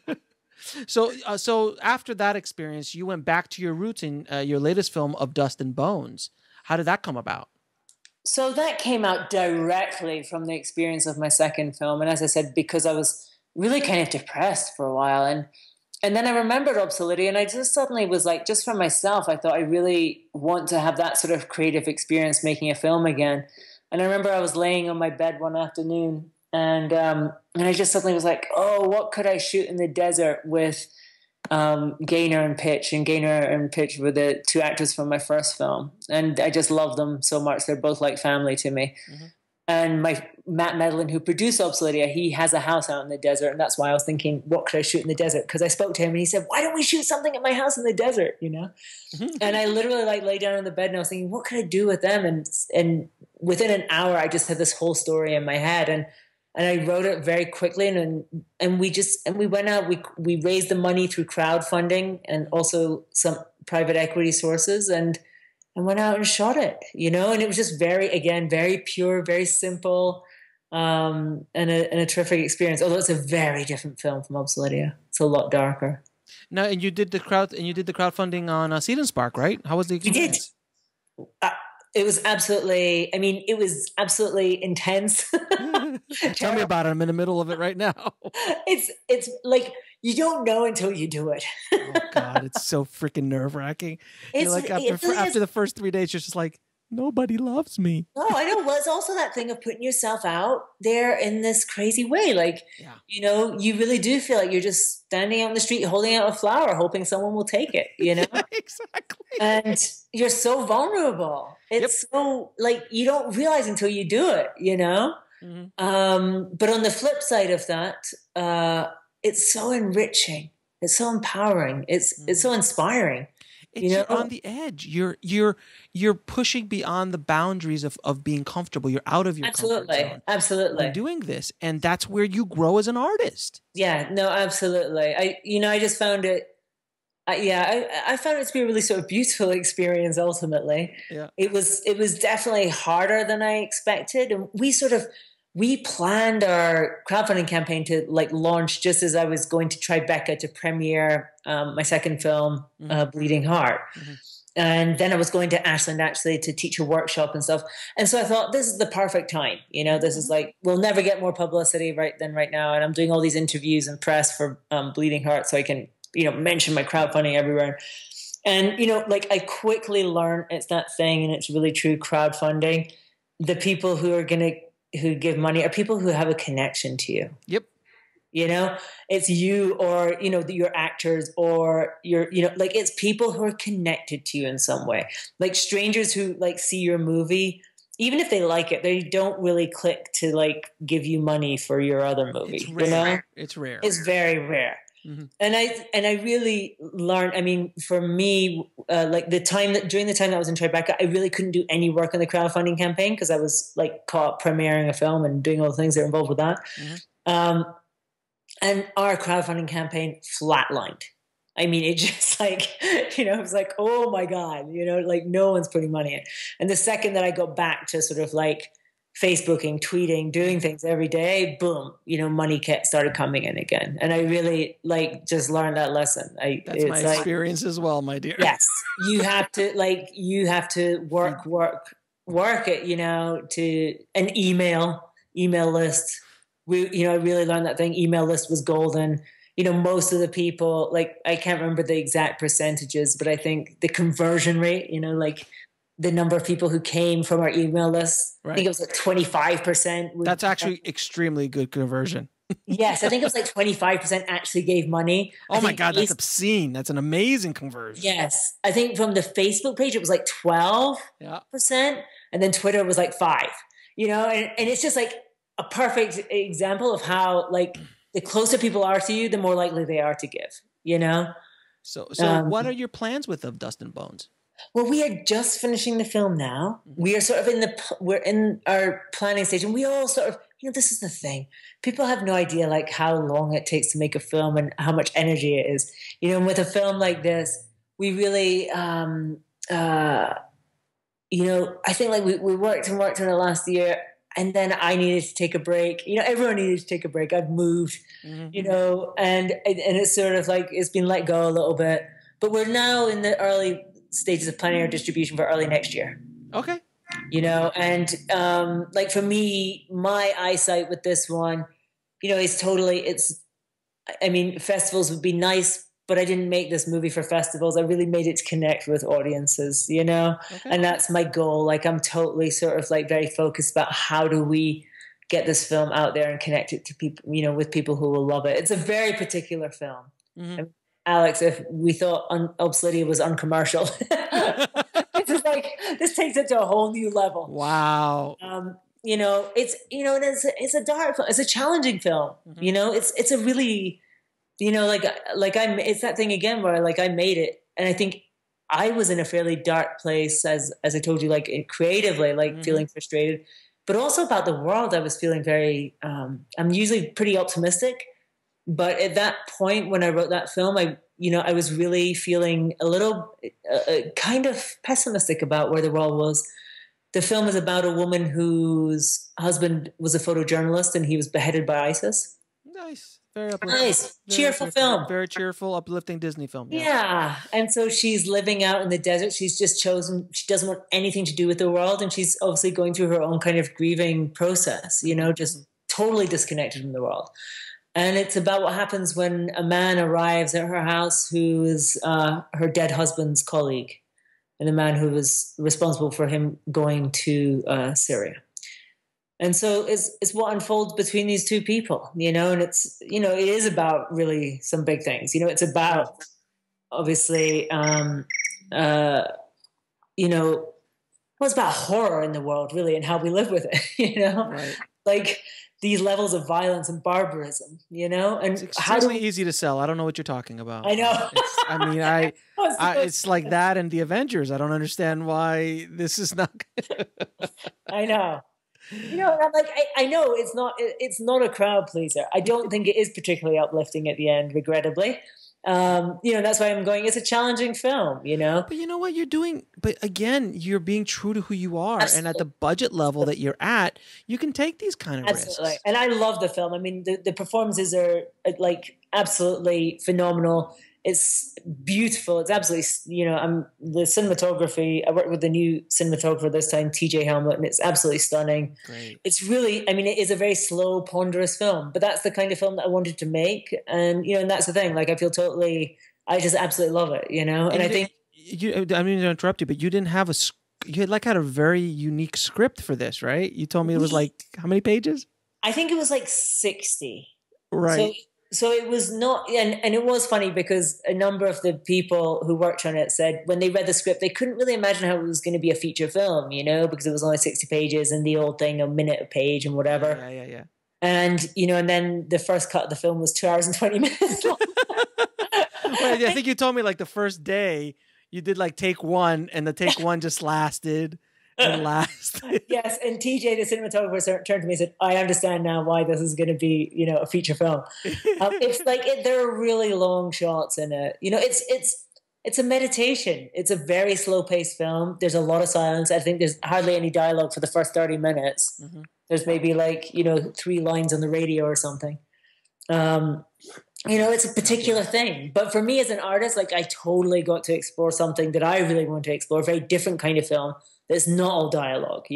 So after that experience, you went back to your roots in your latest film of Dust and Bones. How did that come about? So that came out directly from the experience of my second film. And as I said, because I was really kind of depressed for a while. And then I remembered OBSELIDIA, and I just suddenly was like, just for myself, I thought I really want to have that sort of creative experience making a film again. And I remember I was laying on my bed one afternoon, and I just suddenly was like, what could I shoot in the desert with Gaynor and Pitch? And Gaynor and Pitch were the two actors from my first film. And I just love them so much. They're both like family to me. Mm-hmm. And Matt Medlin, who produced OBSELIDIA, he has a house out in the desert. And that's why I was thinking, what could I shoot in the desert? Because I spoke to him and he said, why don't we shoot something at my house in the desert, Mm-hmm. And I literally like lay down on the bed and I was thinking, what could I do with them? And within an hour, I just had this whole story in my head. And I wrote it very quickly. And we went out, we raised the money through crowdfunding and also some private equity sources. And went out and shot it, and it was just very pure, very simple, and a terrific experience. Although it's a very different film from OBSELIDIA. It's a lot darker. Now, and you did the crowdfunding on Seed and Spark, right? How was the experience? We did. It was absolutely, it was absolutely intense. Tell me about it. I'm in the middle of it right now. It's like, you don't know until you do it. Oh God, it's so freaking nerve-wracking. You're like, after the first 3 days, you're just like, nobody loves me. Oh, I know. Well, it's also that thing of putting yourself out there in this crazy way. Like, you really do feel like you're just standing out on the street, holding out a flower, hoping someone will take it, Exactly. And you're so vulnerable. It's so, like, you don't realize until you do it, Mm-hmm. But on the flip side of that, it's so enriching. It's so empowering. It's so inspiring. You're on the edge. You're pushing beyond the boundaries of being comfortable. You're out of your comfort zone. Absolutely. Doing this, and that's where you grow as an artist. Yeah. No. Absolutely. I just found it. I found it to be a really sort of beautiful experience. Ultimately, it was definitely harder than I expected, and we planned our crowdfunding campaign to like launch just as I was going to Tribeca to premiere my second film, Bleeding Heart. Mm-hmm. And then I was going to Ashland actually to teach a workshop and stuff. And so I thought, this is the perfect time. This is like, we'll never get more publicity right now. And I'm doing all these interviews and press for Bleeding Heart so I can, mention my crowdfunding everywhere. And, like I quickly learned it's that thing, and it's really true, crowdfunding. The people who give money are people who have a connection to you. Yep. It's you or, your actors or like it's people who are connected to you in some way. Like strangers who like see your movie, even if they like it, they don't really click to like give you money for your other movie. It's rare. It's rare. It's very rare. Mm-hmm. And I really learned, for me, like during the time that I was in Tribeca, I really couldn't do any work on the crowdfunding campaign because I was like caught premiering a film and doing all the things that are involved with that. Mm-hmm. And our crowdfunding campaign flatlined. I mean, it just like, it was like, oh my God, like no one's putting money in. And the second that I got back to sort of like Facebooking, tweeting, doing things every day, boom, money started coming in again. And I really like just learned that lesson. That's my experience as well, my dear. Yes. You have to work it, to an email list. I really learned that thing. Email list was golden. Most of the people, like, I can't remember the exact percentages, but I think the conversion rate, like the number of people who came from our email list, right. I think it was like 25%. That's actually extremely good conversion. Yes, I think it was like 25% actually gave money. Oh my God, that's obscene. That's an amazing conversion. Yes. I think from the Facebook page, it was like 12%. And then Twitter was like 5%. And it's just like a perfect example of how, like, the closer people are to you, the more likely they are to give, So what are your plans with Of Dust and Bones? Well, we are just finishing the film now. We are sort of we're in our planning stage, and we all sort of, this is the thing. People have no idea like how long it takes to make a film and how much energy it is. And with a film like this, we really, I think like we worked on it last year, and then I needed to take a break. Everyone needed to take a break. I've moved, and it's sort of like it's been let go a little bit. But we're now in the early stages of planning our distribution for early next year. Okay. And like for me, my eyesight with this one, is totally, festivals would be nice, but I didn't make this movie for festivals. I really made it to connect with audiences, Okay. And that's my goal. Like I'm totally sort of like very focused about how do we get this film out there and connect it to people, with people who will love it. It's a very particular film. Mm-hmm. Alex, if we thought OBSELIDIA was uncommercial, it's just like, this takes it to a whole new level. Wow. It's a dark film. It's a challenging film. Mm-hmm. It's a really, it's that thing again where like I made it, and I think I was in a fairly dark place as I told you, like creatively, like mm-hmm. feeling frustrated, but also about the world. I was feeling very, I'm usually pretty optimistic. But at that point, when I wrote that film, I was really feeling a little kind of pessimistic about where the world was. The film is about a woman whose husband was a photojournalist and he was beheaded by ISIS. Nice. Very uplifting. Nice. Cheerful film. Very cheerful, uplifting Disney film. Yeah. And so she's living out in the desert. She's just chosen, she doesn't want anything to do with the world. And she's obviously going through her own kind of grieving process, just totally disconnected from the world. And it's about what happens when a man arrives at her house who is her dead husband's colleague, and a man who was responsible for him going to Syria. And so it's what unfolds between these two people, and it's, it is about really some big things. It's about, obviously, it's about horror in the world, really, and how we live with it, Right. Like, these levels of violence and barbarism, and it's extremely easy to sell. I don't know what you're talking about. I know. It's like that and the Avengers. I don't understand why this is not. I know. I'm like, I know it's not a crowd pleaser. I don't think it is particularly uplifting at the end, regrettably. That's why I'm going, it's a challenging film, But you know what you're doing? But again, you're being true to who you are. Absolutely. And at the budget level that you're at, you can take these kind of Absolutely. risks. And I love the film. I mean, the performances are like absolutely phenomenal. It's beautiful. It's absolutely, I'm the cinematography. I worked with the new cinematographer this time, TJ Helmut, and it's absolutely stunning. Great. It's really, it is a very slow, ponderous film, but that's the kind of film that I wanted to make. And, and that's the thing. Like, I just absolutely love it, And I think. I mean to interrupt you, but you didn't have you had a very unique script for this, right? You told me it was like, how many pages? I think it was like 60. Right. So it was not, and it was funny because a number of the people who worked on it said when they read the script, they couldn't really imagine how it was going to be a feature film, because it was only 60 pages and the old thing, a minute a page and whatever. Yeah. And, and then the first cut of the film was 2 hours and 20 minutes long. Well, I think you told me like the first day you did like take one and the take one just lasted. at last. Yes, and TJ, the cinematographer, turned to me and said, "I understand now why this is going to be, a feature film." It's like there are really long shots in it. It's a meditation. It's a very slow-paced film. There's a lot of silence. I think there's hardly any dialogue for the first 30 minutes. Mm-hmm. There's maybe 3 lines on the radio or something. It's a particular thing. But for me as an artist, I totally got to explore something that I really want to explore, a very different kind of film that's not all dialogue,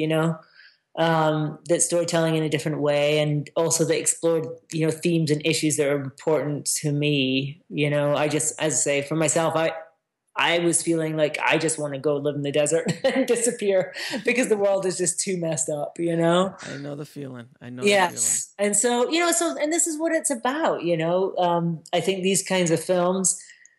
that's storytelling in a different way, and also that explored, themes and issues that are important to me. I just, as I say, for myself, I was feeling like I just want to go live in the desert and disappear because the world is just too messed up, I know the feeling. Yes. And so, and this is what it's about, I think these kinds of films,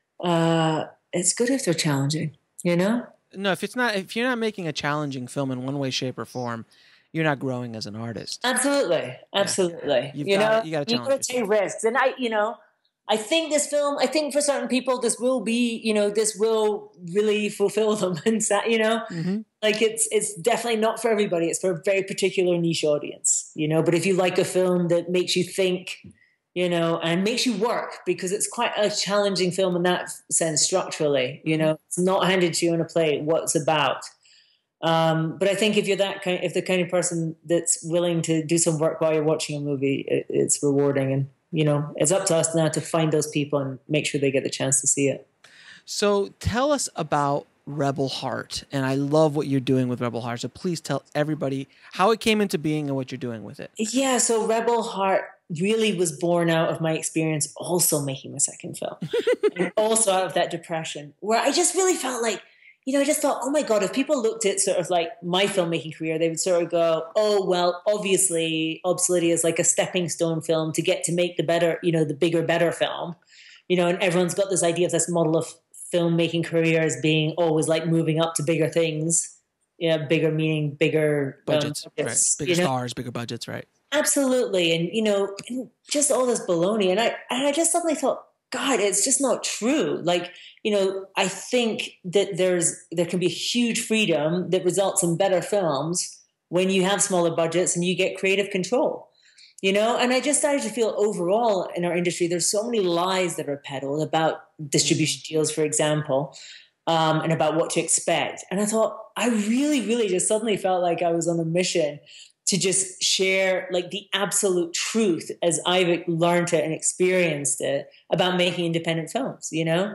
it's good if they're challenging, No, if you're not making a challenging film in one way, shape, or form, you're not growing as an artist. Absolutely. You got to take risks. And I think this film, for certain people, this will be, this will really fulfill them. And, mm-hmm. It's definitely not for everybody. It's for a very particular niche audience, but if you like a film that makes you think, and makes you work, because it's quite a challenging film in that sense structurally, it's not handed to you on a plate what it's about. But I think if you're if the kind of person that's willing to do some work while you're watching a movie, it's rewarding. And, it's up to us now to find those people and make sure they get the chance to see it. So tell us about Rebel Heart. And I love what you're doing with Rebel Heart. So please tell everybody how it came into being and what you're doing with it. Yeah. So Rebel Heart really was born out of my experience also making my second film and also out of that depression where I just really felt like, I just thought, oh my God, if people looked at sort of my filmmaking career, they would sort of go, oh, well, obviously OBSELIDIA is like a stepping stone film to get to make the better, the bigger, better film, and everyone's got this idea of this model of filmmaking career as being always moving up to bigger things, bigger meaning bigger budgets, right? Bigger stars, bigger budgets, right? Absolutely. And, just all this baloney. And I just suddenly thought, God, it's just not true. I think that there can be a huge freedom that results in better films when you have smaller budgets and you get creative control, and I just started to feel overall in our industry, there's so many lies that are peddled about distribution deals, for example, and about what to expect. And I thought, I really, really just suddenly felt like I was on a mission to just share the absolute truth as I've learned it and experienced it about making independent films,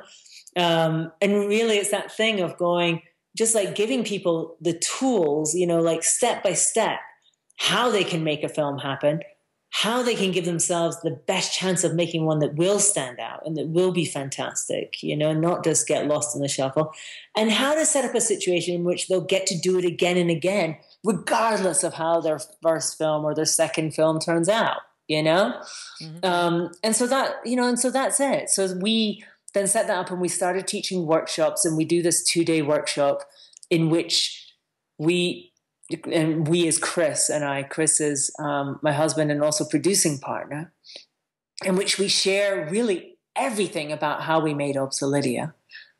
and really it's that thing of going, just giving people the tools, step by step, how they can make a film happen, how they can give themselves the best chance of making one that will stand out and that will be fantastic, not just get lost in the shuffle, and how to set up a situation in which they'll get to do it again and again, regardless of how their first film or their second film turns out, Mm-hmm. And so that's it. So we then set that up and we started teaching workshops, and we do this 2-day workshop in which we as Chris is my husband and also producing partner, in which we share really everything about how we made OBSELIDIA.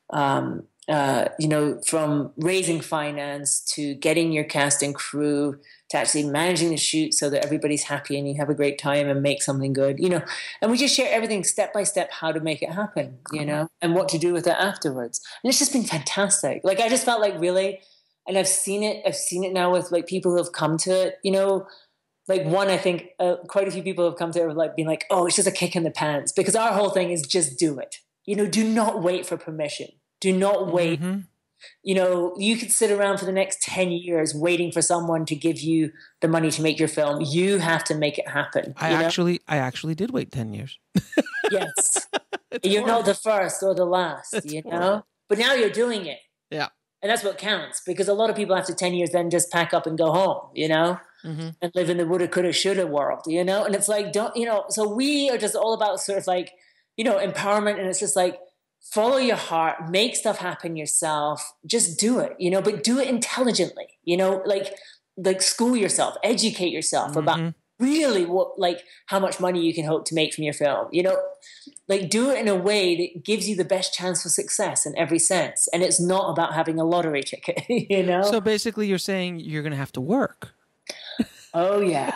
From raising finance to getting your cast and crew to actually managing the shoot so that everybody's happy and you have a great time and make something good, and we just share everything step by step, how to make it happen, and what to do with it afterwards. And it's just been fantastic. I just felt really, and I've seen it now with people who have come to it, one, I think quite a few people have come to it with being oh, it's just a kick in the pants, because our whole thing is just do it. Do not wait for permission. Do not wait. Mm-hmm. You could sit around for the next 10 years waiting for someone to give you the money to make your film. You have to make it happen. I actually did wait 10 years. Yes. You're not the first or the last, but now you're doing it. Yeah. And that's what counts, because a lot of people after 10 years then just pack up and go home, mm-hmm. and live in the woulda, coulda, shoulda world, and it's so we are just all about sort of empowerment. And it's just follow your heart, make stuff happen yourself, just do it, but do it intelligently, school yourself, educate yourself mm-hmm. about really like how much money you can hope to make from your film. You know, like do it in a way that gives you the best chance for success in every sense. And it's not about having a lottery ticket, you know? So basically you're saying you're going to have to work. Oh yeah.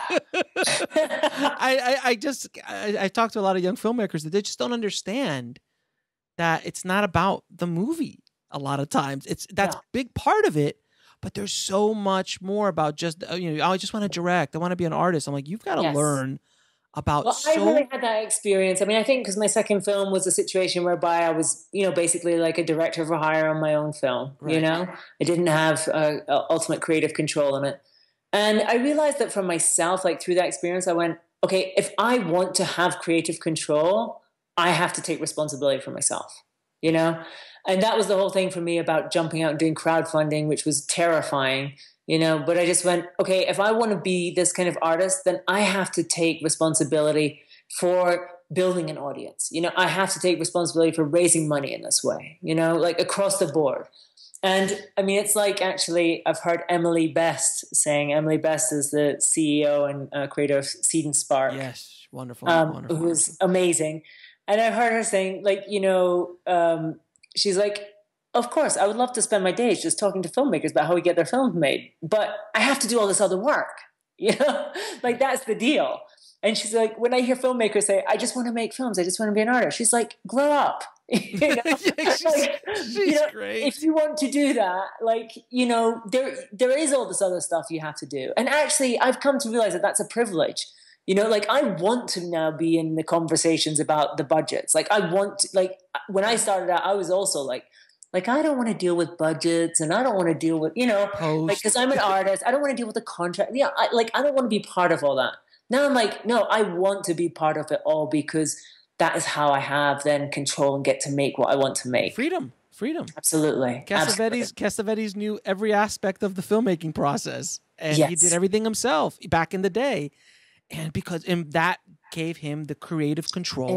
I talked to a lot of young filmmakers that they just don't understand that it's not about the movie. A lot of times that's a big part of it, but there's so much more about just, you know, I just want to direct. I want to be an artist. I'm like, you've got to learn about. Well, I really had that experience. I mean, I think because my second film was a situation whereby I was, you know, basically like a director for hire on my own film, you know, I didn't have ultimate creative control in it. And I realized that for myself, like through that experience, I went, okay, if I want to have creative control, I have to take responsibility for myself, you know? And that was the whole thing for me about jumping out and doing crowdfunding, which was terrifying, you know, but I just went, okay, if I want to be this kind of artist, then I have to take responsibility for building an audience. You know, I have to take responsibility for raising money in this way, you know, like across the board. And I mean, it's like, actually, I've heard Emily Best saying, Emily Best is the CEO and creator of Seed and Spark. Yes, wonderful, wonderful. Who was amazing. And I heard her saying, like, you know, she's like, of course, I would love to spend my days just talking to filmmakers about how we get their films made, but I have to do all this other work, you know, like that's the deal. And she's like, when I hear filmmakers say, I just want to make films, I just want to be an artist, she's like, grow up. You know? she's you know, great. If you want to do that, like, you know, there is all this other stuff you have to do. And actually, I've come to realize that that's a privilege. You know, like I want to now be in the conversations about the budgets. Like I want to, like when I started out, I was also like I don't want to deal with budgets and I don't want to deal with, you know, like, cause I'm an artist. I don't want to deal with the contract. Yeah. I don't want to be part of all that. Now I'm like, no, I want to be part of it all because that is how I have then control and get to make what I want to make. Freedom. Absolutely. Cassavetes knew every aspect of the filmmaking process and he did everything himself back in the day. And because that gave him the creative control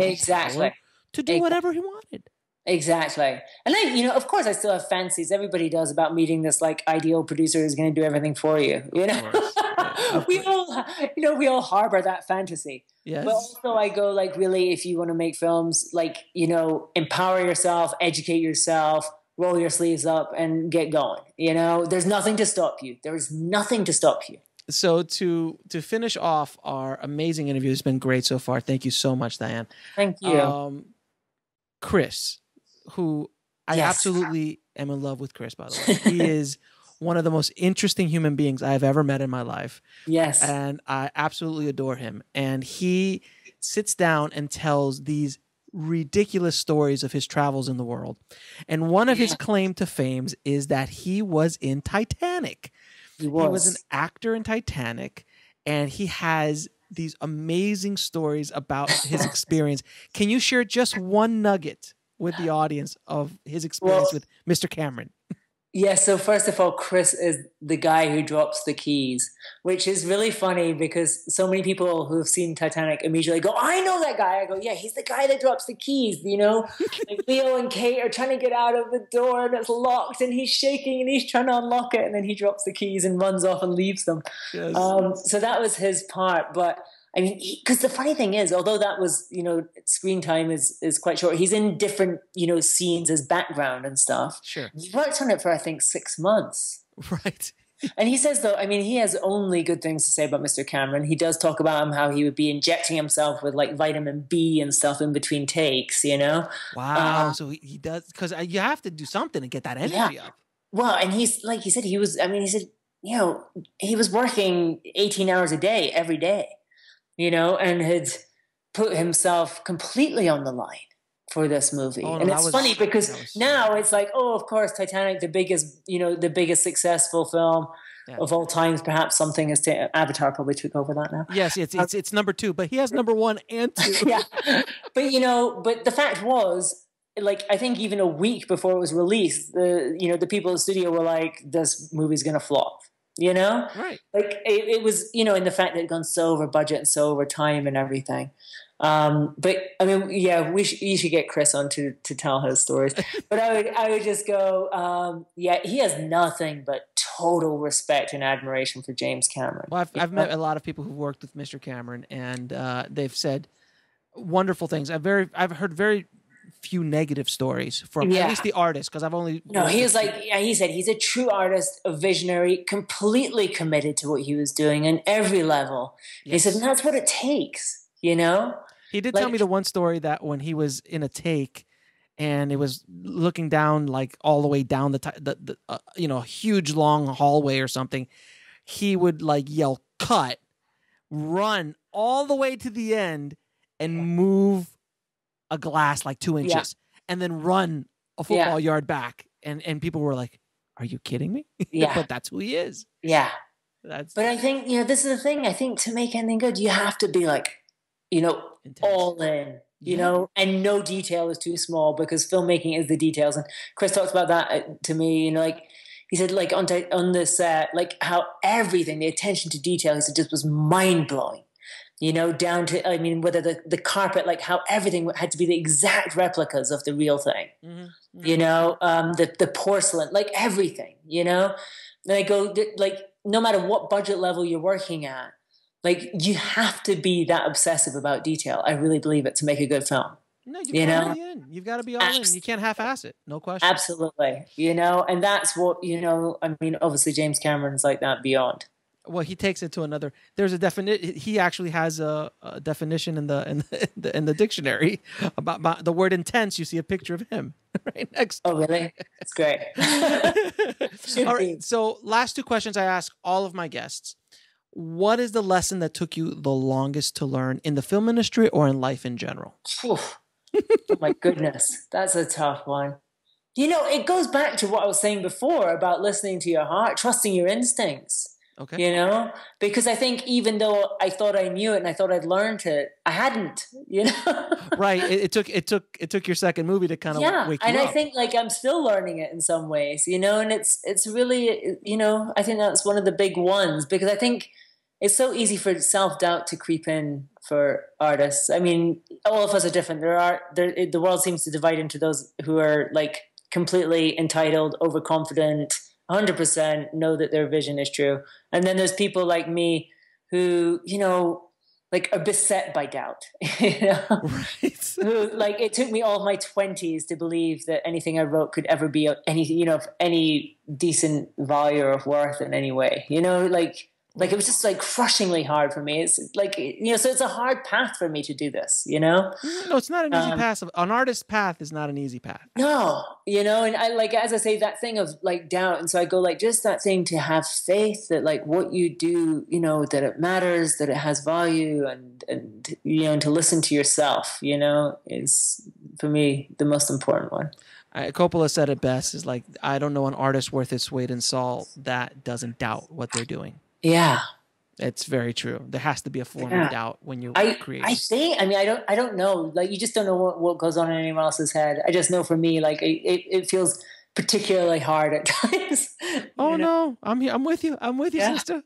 to do whatever he wanted. Exactly. And I, you know, of course I still have fancies. Everybody does about meeting this like ideal producer who's going to do everything for you. You know, we all harbor that fantasy. Yes. But also I go like, really, if you want to make films, like, you know, empower yourself, educate yourself, roll your sleeves up and get going. You know, there's nothing to stop you. There is nothing to stop you. So to finish off our amazing interview, it's been great so far. Thank you so much, Diane. Thank you. Chris, who I absolutely am in love with Chris, by the way. He is one of the most interesting human beings I have ever met in my life. Yes. And I absolutely adore him. And he sits down and tells these ridiculous stories of his travels in the world. And one of his claim to fame is that he was in Titanic. He was an actor in Titanic, and he has these amazing stories about his experience. Can you share just one nugget with the audience of his experience with Mr. Cameron? Yeah, so first of all, Chris is the guy who drops the keys, which is really funny because so many people who have seen Titanic immediately go, I know that guy. I go, yeah, he's the guy that drops the keys, you know? Like Leo and Kate are trying to get out of the door and it's locked and he's shaking and he's trying to unlock it and then he drops the keys and runs off and leaves them. Yes. So that was his part. But I mean, because the funny thing is, although that was, you know, screen time is quite short, he's in different, you know, scenes as background and stuff. Sure. He worked on it for, I think, 6 months. Right. And he says, though, I mean, he has only good things to say about Mr. Cameron. He does talk about him, how he would be injecting himself with like vitamin B and stuff in between takes, you know? Wow. So he does, because you have to do something to get that energy up. Well, and he's, like he said, he said, you know, he was working 18 hours a day, every day. You know, and had put himself completely on the line for this movie. Oh, no, and it's funny because now it's like, oh, of course, Titanic, the biggest successful film of all times. Perhaps something has Avatar probably took over that now. Yes, it's number 2, but he has number 1 and 2. Yeah, but you know, but the fact was, like, I think even a week before it was released, the people in the studio were like, this movie's gonna flop. You know, right? Like it was, you know, in the fact that it had gone so over budget and so over time and everything. But I mean, yeah, you should get Chris on to tell his stories. But I would just go, yeah, he has nothing but total respect and admiration for James Cameron. Well, I've met a lot of people who've worked with Mr. Cameron, and they've said wonderful things. I've heard very few negative stories from at least the artist, because I've only he said he's a true artist, a visionary, completely committed to what he was doing on every level. Yes. He said, and that's what it takes, you know. He did tell me the one story that when he was in a take and it was looking down like all the way down the huge long hallway or something, he would like yell cut, run all the way to the end and move a glass like 2 inches and then run a football yard back. And people were like, are you kidding me? Yeah. But that's who he is. Yeah. But I think, this is the thing. I think to make anything good, you have to be like, intense. All in, and no detail is too small, because filmmaking is the details. And Chris talks about that to me, like he said, like on the set, like how everything, the attention to detail, he said, just was mind blowing. Down to, I mean, whether the carpet, like how everything had to be the exact replicas of the real thing, the porcelain, like everything, and I go, like, no matter what budget level you're working at, like you have to be that obsessive about detail. I really believe it to make a good film. No, you've got to be all in. You can't half-ass it. No question. Absolutely. And that's what, I mean, obviously James Cameron's like that beyond. Well, he takes it to another. There's a definition. He actually has a definition in the dictionary about the word intense. You see a picture of him right next. Oh, really? That's great. All right. So, last two questions I ask all of my guests. What is the lesson that took you the longest to learn in the film industry or in life in general? Oh my goodness, that's a tough one. It goes back to what I was saying before about listening to your heart, trusting your instincts. Okay. Because I think even though I thought I knew it and I thought I'd learned it, I hadn't, Right. It took your second movie to kind of wake you up. And I think like I'm still learning it in some ways, and it's really, I think that's one of the big ones, because I think it's so easy for self-doubt to creep in for artists. I mean, all of us are different. The world seems to divide into those who are like completely entitled, overconfident, 100% know that their vision is true. And then there's people like me who, like are beset by doubt. Right. Who, like, it took me all my 20s to believe that anything I wrote could ever be anything, of any decent value or worth in any way. Like it was just like crushingly hard for me. It's like, so it's a hard path for me to do this, No, it's not an easy path. An artist's path is not an easy path. No, and I, like, as I say, that thing of like doubt. And so I go like, just that thing to have faith that like what you do, that it matters, that it has value, and to listen to yourself, is for me the most important one. Coppola said it best, is like, I don't know an artist worth its weight in salt that doesn't doubt what they're doing. Yeah, it's very true. There has to be a form of doubt when you're creating. I don't know. Like, you just don't know what goes on in anyone else's head. I just know for me, like it feels particularly hard at times. Oh no, I'm here. I'm with you, sister.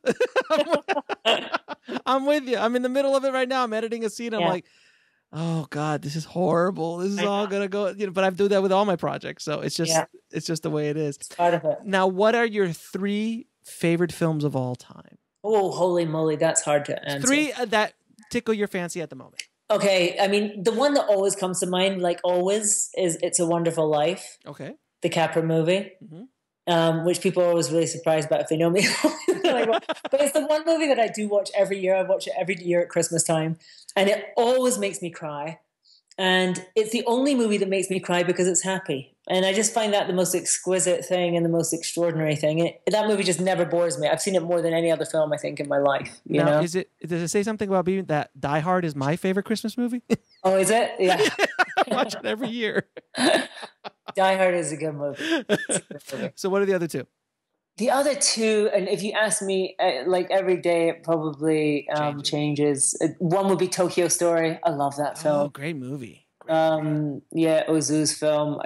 I'm with you. I'm in the middle of it right now. I'm editing a scene. I'm like, oh God, this is horrible. This is all gonna go. But I do that with all my projects. So it's just the way it is. It's part of it. Now, what are your 3 favorite films of all time? Oh, holy moly, that's hard to answer. 3 that tickle your fancy at the moment. Okay, I mean, the one that always comes to mind, like always, is It's a Wonderful Life. Okay. The Capra movie, which people are always really surprised about if they know me. But it's the one movie that I do watch every year. I watch it every year at Christmas time, and it always makes me cry. And it's the only movie that makes me cry because it's happy. And I just find that the most exquisite thing and the most extraordinary thing. That movie just never bores me. I've seen it more than any other film, I think, in my life. You know? Does it say something about being that Die Hard is my favorite Christmas movie? Oh, is it? Yeah. I watch it every year. Die Hard is a good movie. It's a good movie. So what are the other 2? The other 2, and if you ask me, like every day, it probably changes. One would be Tokyo Story. I love that film. Oh, great movie. Ozu's film.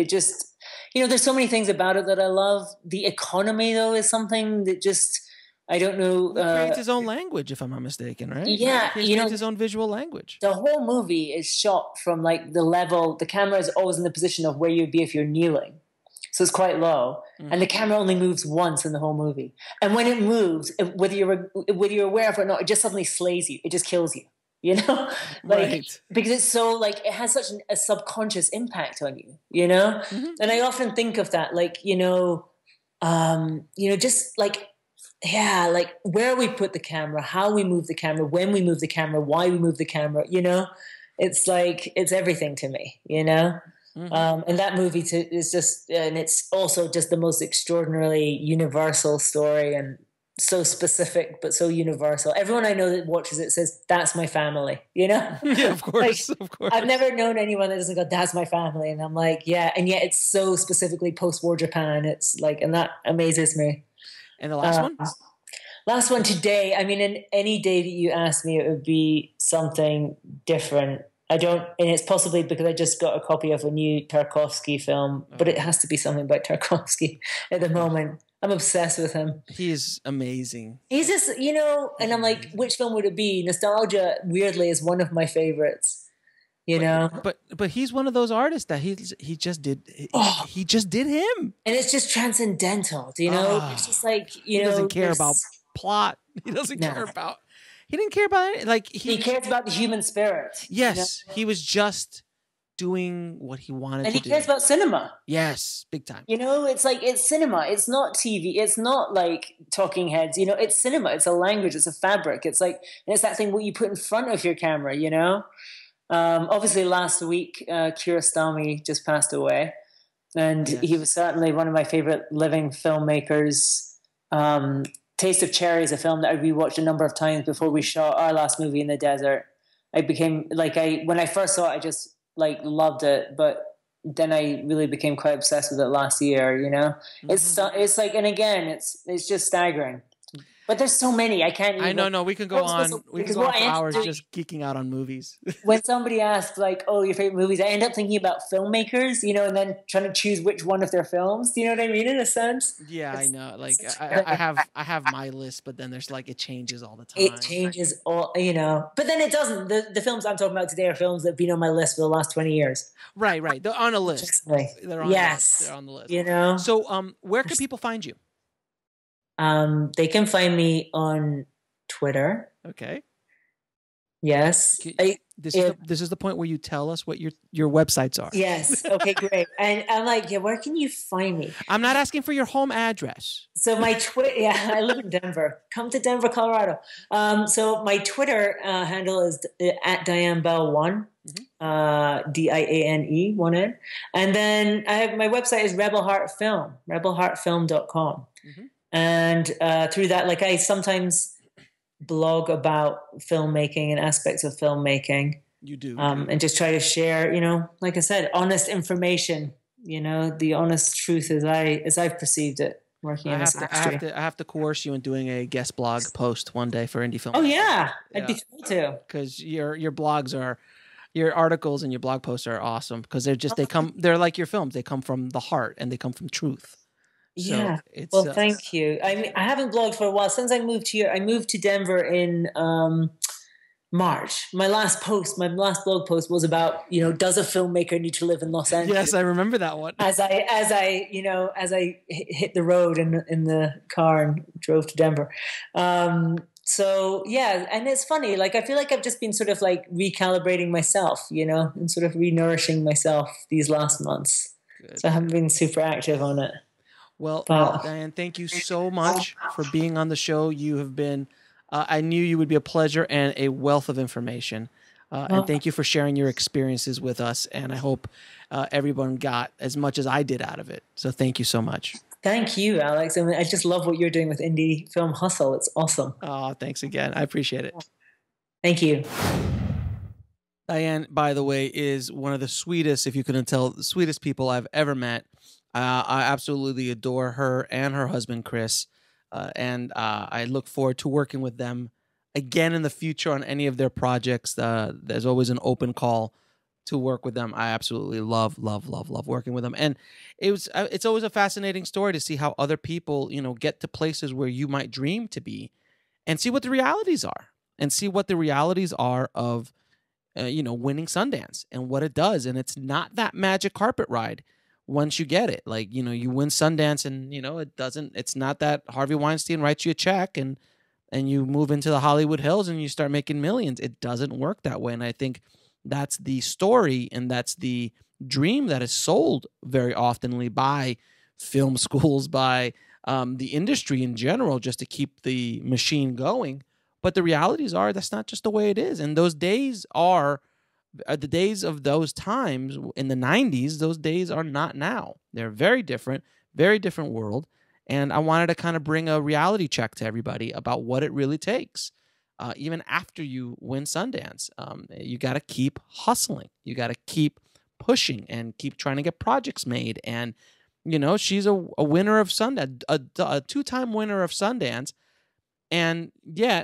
There's so many things about it that I love. The economy, though, is something that just, I don't know. He creates his own language, if I'm not mistaken, right? Yeah, He creates his own visual language. The whole movie is shot from like the level. The camera is always in the position of where you'd be if you're kneeling, so it's quite low. And the camera only moves once in the whole movie. And when it moves, whether you're aware of it or not, it just suddenly slays you. It just kills you. You know, like because it's so like it has such a subconscious impact on you. You know, and I often think of that, like just like. Yeah, like where we put the camera, how we move the camera, when we move the camera, why we move the camera, it's like, it's everything to me, and that movie is just, and it's also just the most extraordinarily universal story and so specific, but so universal. Everyone I know that watches it says, that's my family, Yeah, of course, like, of course. I've never known anyone that doesn't go, that's my family. And I'm like, yeah. And yet it's so specifically post-war Japan. It's like, and that amazes me. And the last one? Last one today. I mean, in any day that you ask me, it would be something different. And it's possibly because I just got a copy of a new Tarkovsky film, but it has to be something about Tarkovsky at the moment. I'm obsessed with him. He is amazing. He's just, and I'm like, which film would it be? Nostalgia, weirdly, is one of my favorites. But he's one of those artists that he just did him, and it's just transcendental. It's just like he doesn't care about plot. He doesn't care about. He didn't care about it. Like he cares about the human spirit. Yes, he was just doing what he wanted to do. And he cares about cinema. Yes, big time. It's like, it's cinema. It's not TV. It's not like talking heads. It's cinema. It's a language. It's a fabric. It's like, and it's that thing what you put in front of your camera. Obviously, last week, Kiarostami just passed away, and he was certainly one of my favorite living filmmakers. Taste of Cherry is a film that I rewatched a number of times before we shot our last movie in the desert. I became when I first saw it, I just loved it, but then I really became quite obsessed with it last year. It's like, and again, it's just staggering. But there's so many. I can't even. I know. No, we can go on. We can go on for hours just geeking out on movies. When somebody asks, like, "Oh, your favorite movies," I end up thinking about Filmmakers, and then trying to choose which one of their films. Do you know what I mean? In a sense. Yeah, I know. Like, I have my list, but then there's like it changes all the time. It changes all, But then it doesn't. The films I'm talking about today are films that have been on my list for the last 20 years. Right. They're on a list. They're on the list. They're on the list. So, where can people find you? They can find me on Twitter. Okay. Yes. This is the point where you tell us what your websites are. Yes. Okay, great. And I'm like, where can you find me? I'm not asking for your home address. So my Twitter, I live in Denver. Come to Denver, Colorado. So my Twitter handle is at Diane Bell 1. DIANE 1N. And then my website is Rebel Heart Film, rebelheartfilm.com. And through that, like, I sometimes blog about filmmaking and aspects of filmmaking. You do. And just try to share, like I said, honest information, the honest truth as I've perceived it working in this industry. I have to coerce you in doing a guest blog post one day for Indie Film. Oh, yeah. I'd be thrilled to. Because your blogs are, your articles and your blog posts are awesome because they're like your films. They come from the heart and they come from truth. Yeah. So thank you. I haven't blogged for a while since I moved here. I moved to Denver in March. My last blog post was about, does a filmmaker need to live in Los Angeles? Yes, I remember that one. As I hit the road in the car and drove to Denver. So yeah, and it's funny. Like, I feel like I've just been sort of like recalibrating myself, and sort of re-nourishing myself these last months. Good. So I haven't been super active on it. Well, Diane, thank you so much for being on the show. You have been, I knew you would be a pleasure and a wealth of information. And thank you for sharing your experiences with us. And I hope everyone got as much as I did out of it. So thank you so much. Thank you, Alex. I mean, I just love what you're doing with Indie Film Hustle. It's awesome. Oh, thanks again. I appreciate it. Thank you. Diane, by the way, is one of the sweetest, if you couldn't tell, the sweetest people I've ever met. I absolutely adore her and her husband, Chris. And I look forward to working with them again in the future on any of their projects. There's always an open call to work with them. I absolutely love working with them. And it's always a fascinating story to see how other people, get to places where you might dream to be, and see what the realities are, of winning Sundance and what it does. And it's not that magic carpet ride once you get it. Like, you win Sundance and, it's not that Harvey Weinstein writes you a check and you move into the Hollywood Hills and you start making millions. It doesn't work that way. And I think that's the story, and that's the dream that is sold very oftenly by film schools, by the industry in general, just to keep the machine going. But the realities are that's not just the way it is. And those days are the days of those times in the 90s. Those days are not now. They're very different world. And I wanted to kind of bring a reality check to everybody about what it really takes. Even after you win Sundance, you got to keep hustling. You got to keep pushing and keep trying to get projects made. And, she's a winner of Sundance, a two-time winner of Sundance. And yet,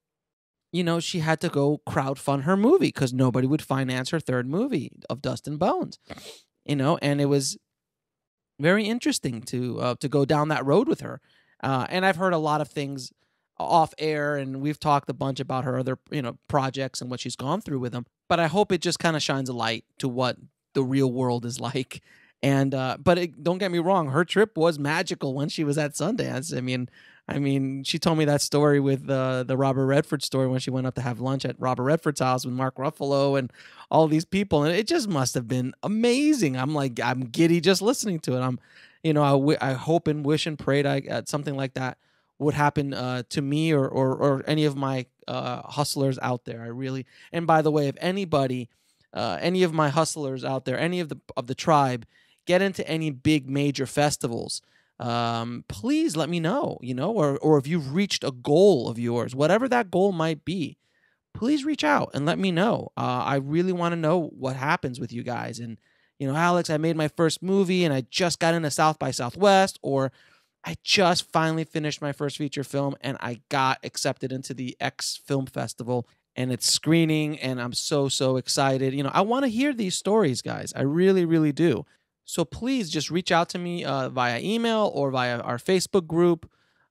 she had to go crowdfund her movie because nobody would finance her third movie of Dust and Bones, and it was very interesting to go down that road with her. And I've heard a lot of things off air, and we've talked a bunch about her other, projects and what she's gone through with them. But I hope it just kind of shines a light to what the real world is like. And but don't get me wrong, her trip was magical when she was at Sundance. I mean, she told me that story with the Robert Redford story when she went up to have lunch at Robert Redford's house with Mark Ruffalo and all these people, and it just must have been amazing. I'm giddy just listening to it. I hope and wish and pray that something like that would happen to me or any of my hustlers out there. And by the way, if anybody, any of my hustlers out there, any of the tribe, get into any big major festivals, please let me know, or if you've reached a goal of yours, whatever that goal might be, please reach out and let me know. I really want to know what happens with you guys. And, Alex, I made my first movie and I just got into South by Southwest, or I just finally finished my first feature film and I got accepted into the X Film Festival and it's screening and I'm so excited. I want to hear these stories, guys. I really, really do. So please just reach out to me via email or via our Facebook group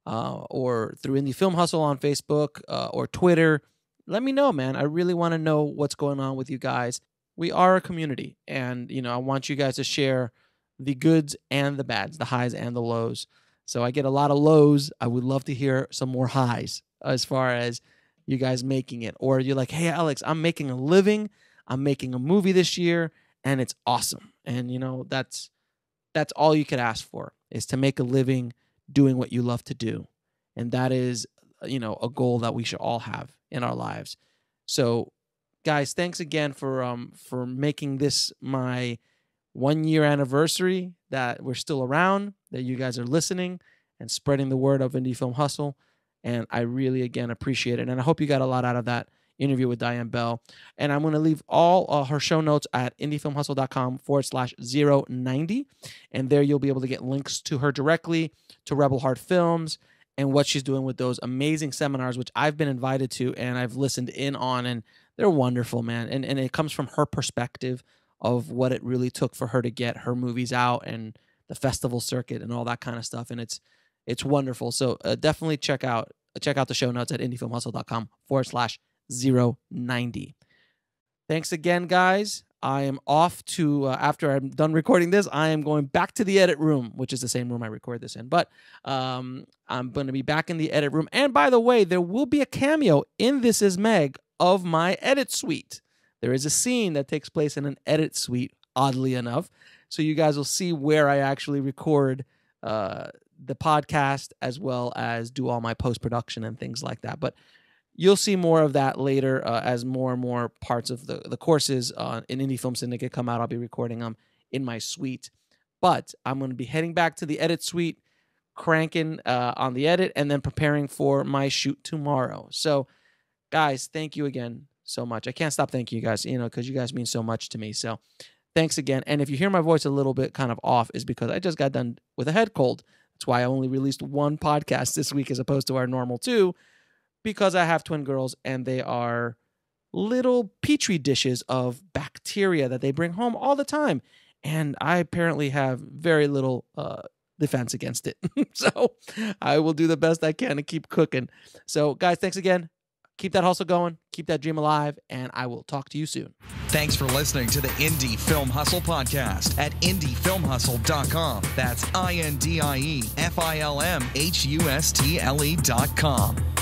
or through Indie Film Hustle on Facebook or Twitter. Let me know, man. I really want to know what's going on with you guys. We are a community, and, I want you guys to share the goods and the bads, the highs and the lows. So I get a lot of lows. I would love to hear some more highs as far as you guys making it. Or you're like, hey, Alex, I'm making a living. I'm making a movie this year, and it's awesome. And, that's all you could ask for, is to make a living doing what you love to do. And that is, a goal that we should all have in our lives. So, guys, thanks again for making this my 1-year anniversary, that we're still around, that you guys are listening and spreading the word of Indie Film Hustle. And I really, again, appreciate it. And I hope you got a lot out of that interview with Diane Bell. And I'm going to leave all her show notes at indiefilmhustle.com/090. And there you'll be able to get links to her directly, to Rebel Heart Films, and what she's doing with those amazing seminars, which I've been invited to and I've listened in on. And they're wonderful, man. And it comes from her perspective of what it really took for her to get her movies out and the festival circuit and all that kind of stuff. And it's wonderful. So definitely check out the show notes at indiefilmhustle.com/090. Thanks again, guys. I am off to, after I'm done recording this, I am going back to the edit room, which is the same room I record this in. But I'm going to be back in the edit room. And by the way, there will be a cameo in This Is Meg of my edit suite. There is a scene that takes place in an edit suite, oddly enough. So you guys will see where I actually record the podcast, as well as do all my post-production and things like that. But you'll see more of that later as more and more parts of the courses in Indie Film Syndicate come out. I'll be recording them in my suite. But I'm going to be heading back to the edit suite, cranking on the edit, and then preparing for my shoot tomorrow. So, guys, thank you again so much. I can't stop thanking you guys, because you guys mean so much to me. So thanks again. And if you hear my voice a little bit kind of off, is because I just got done with a head cold. That's why I only released one podcast this week as opposed to our normal 2, because I have twin girls and they are little petri dishes of bacteria that they bring home all the time. And I apparently have very little defense against it. So I will do the best I can to keep cooking. So guys, thanks again. Keep that hustle going. Keep that dream alive. And I will talk to you soon. Thanks for listening to the Indie Film Hustle podcast at indiefilmhustle.com. That's INDIEFILMHUSTLE.com.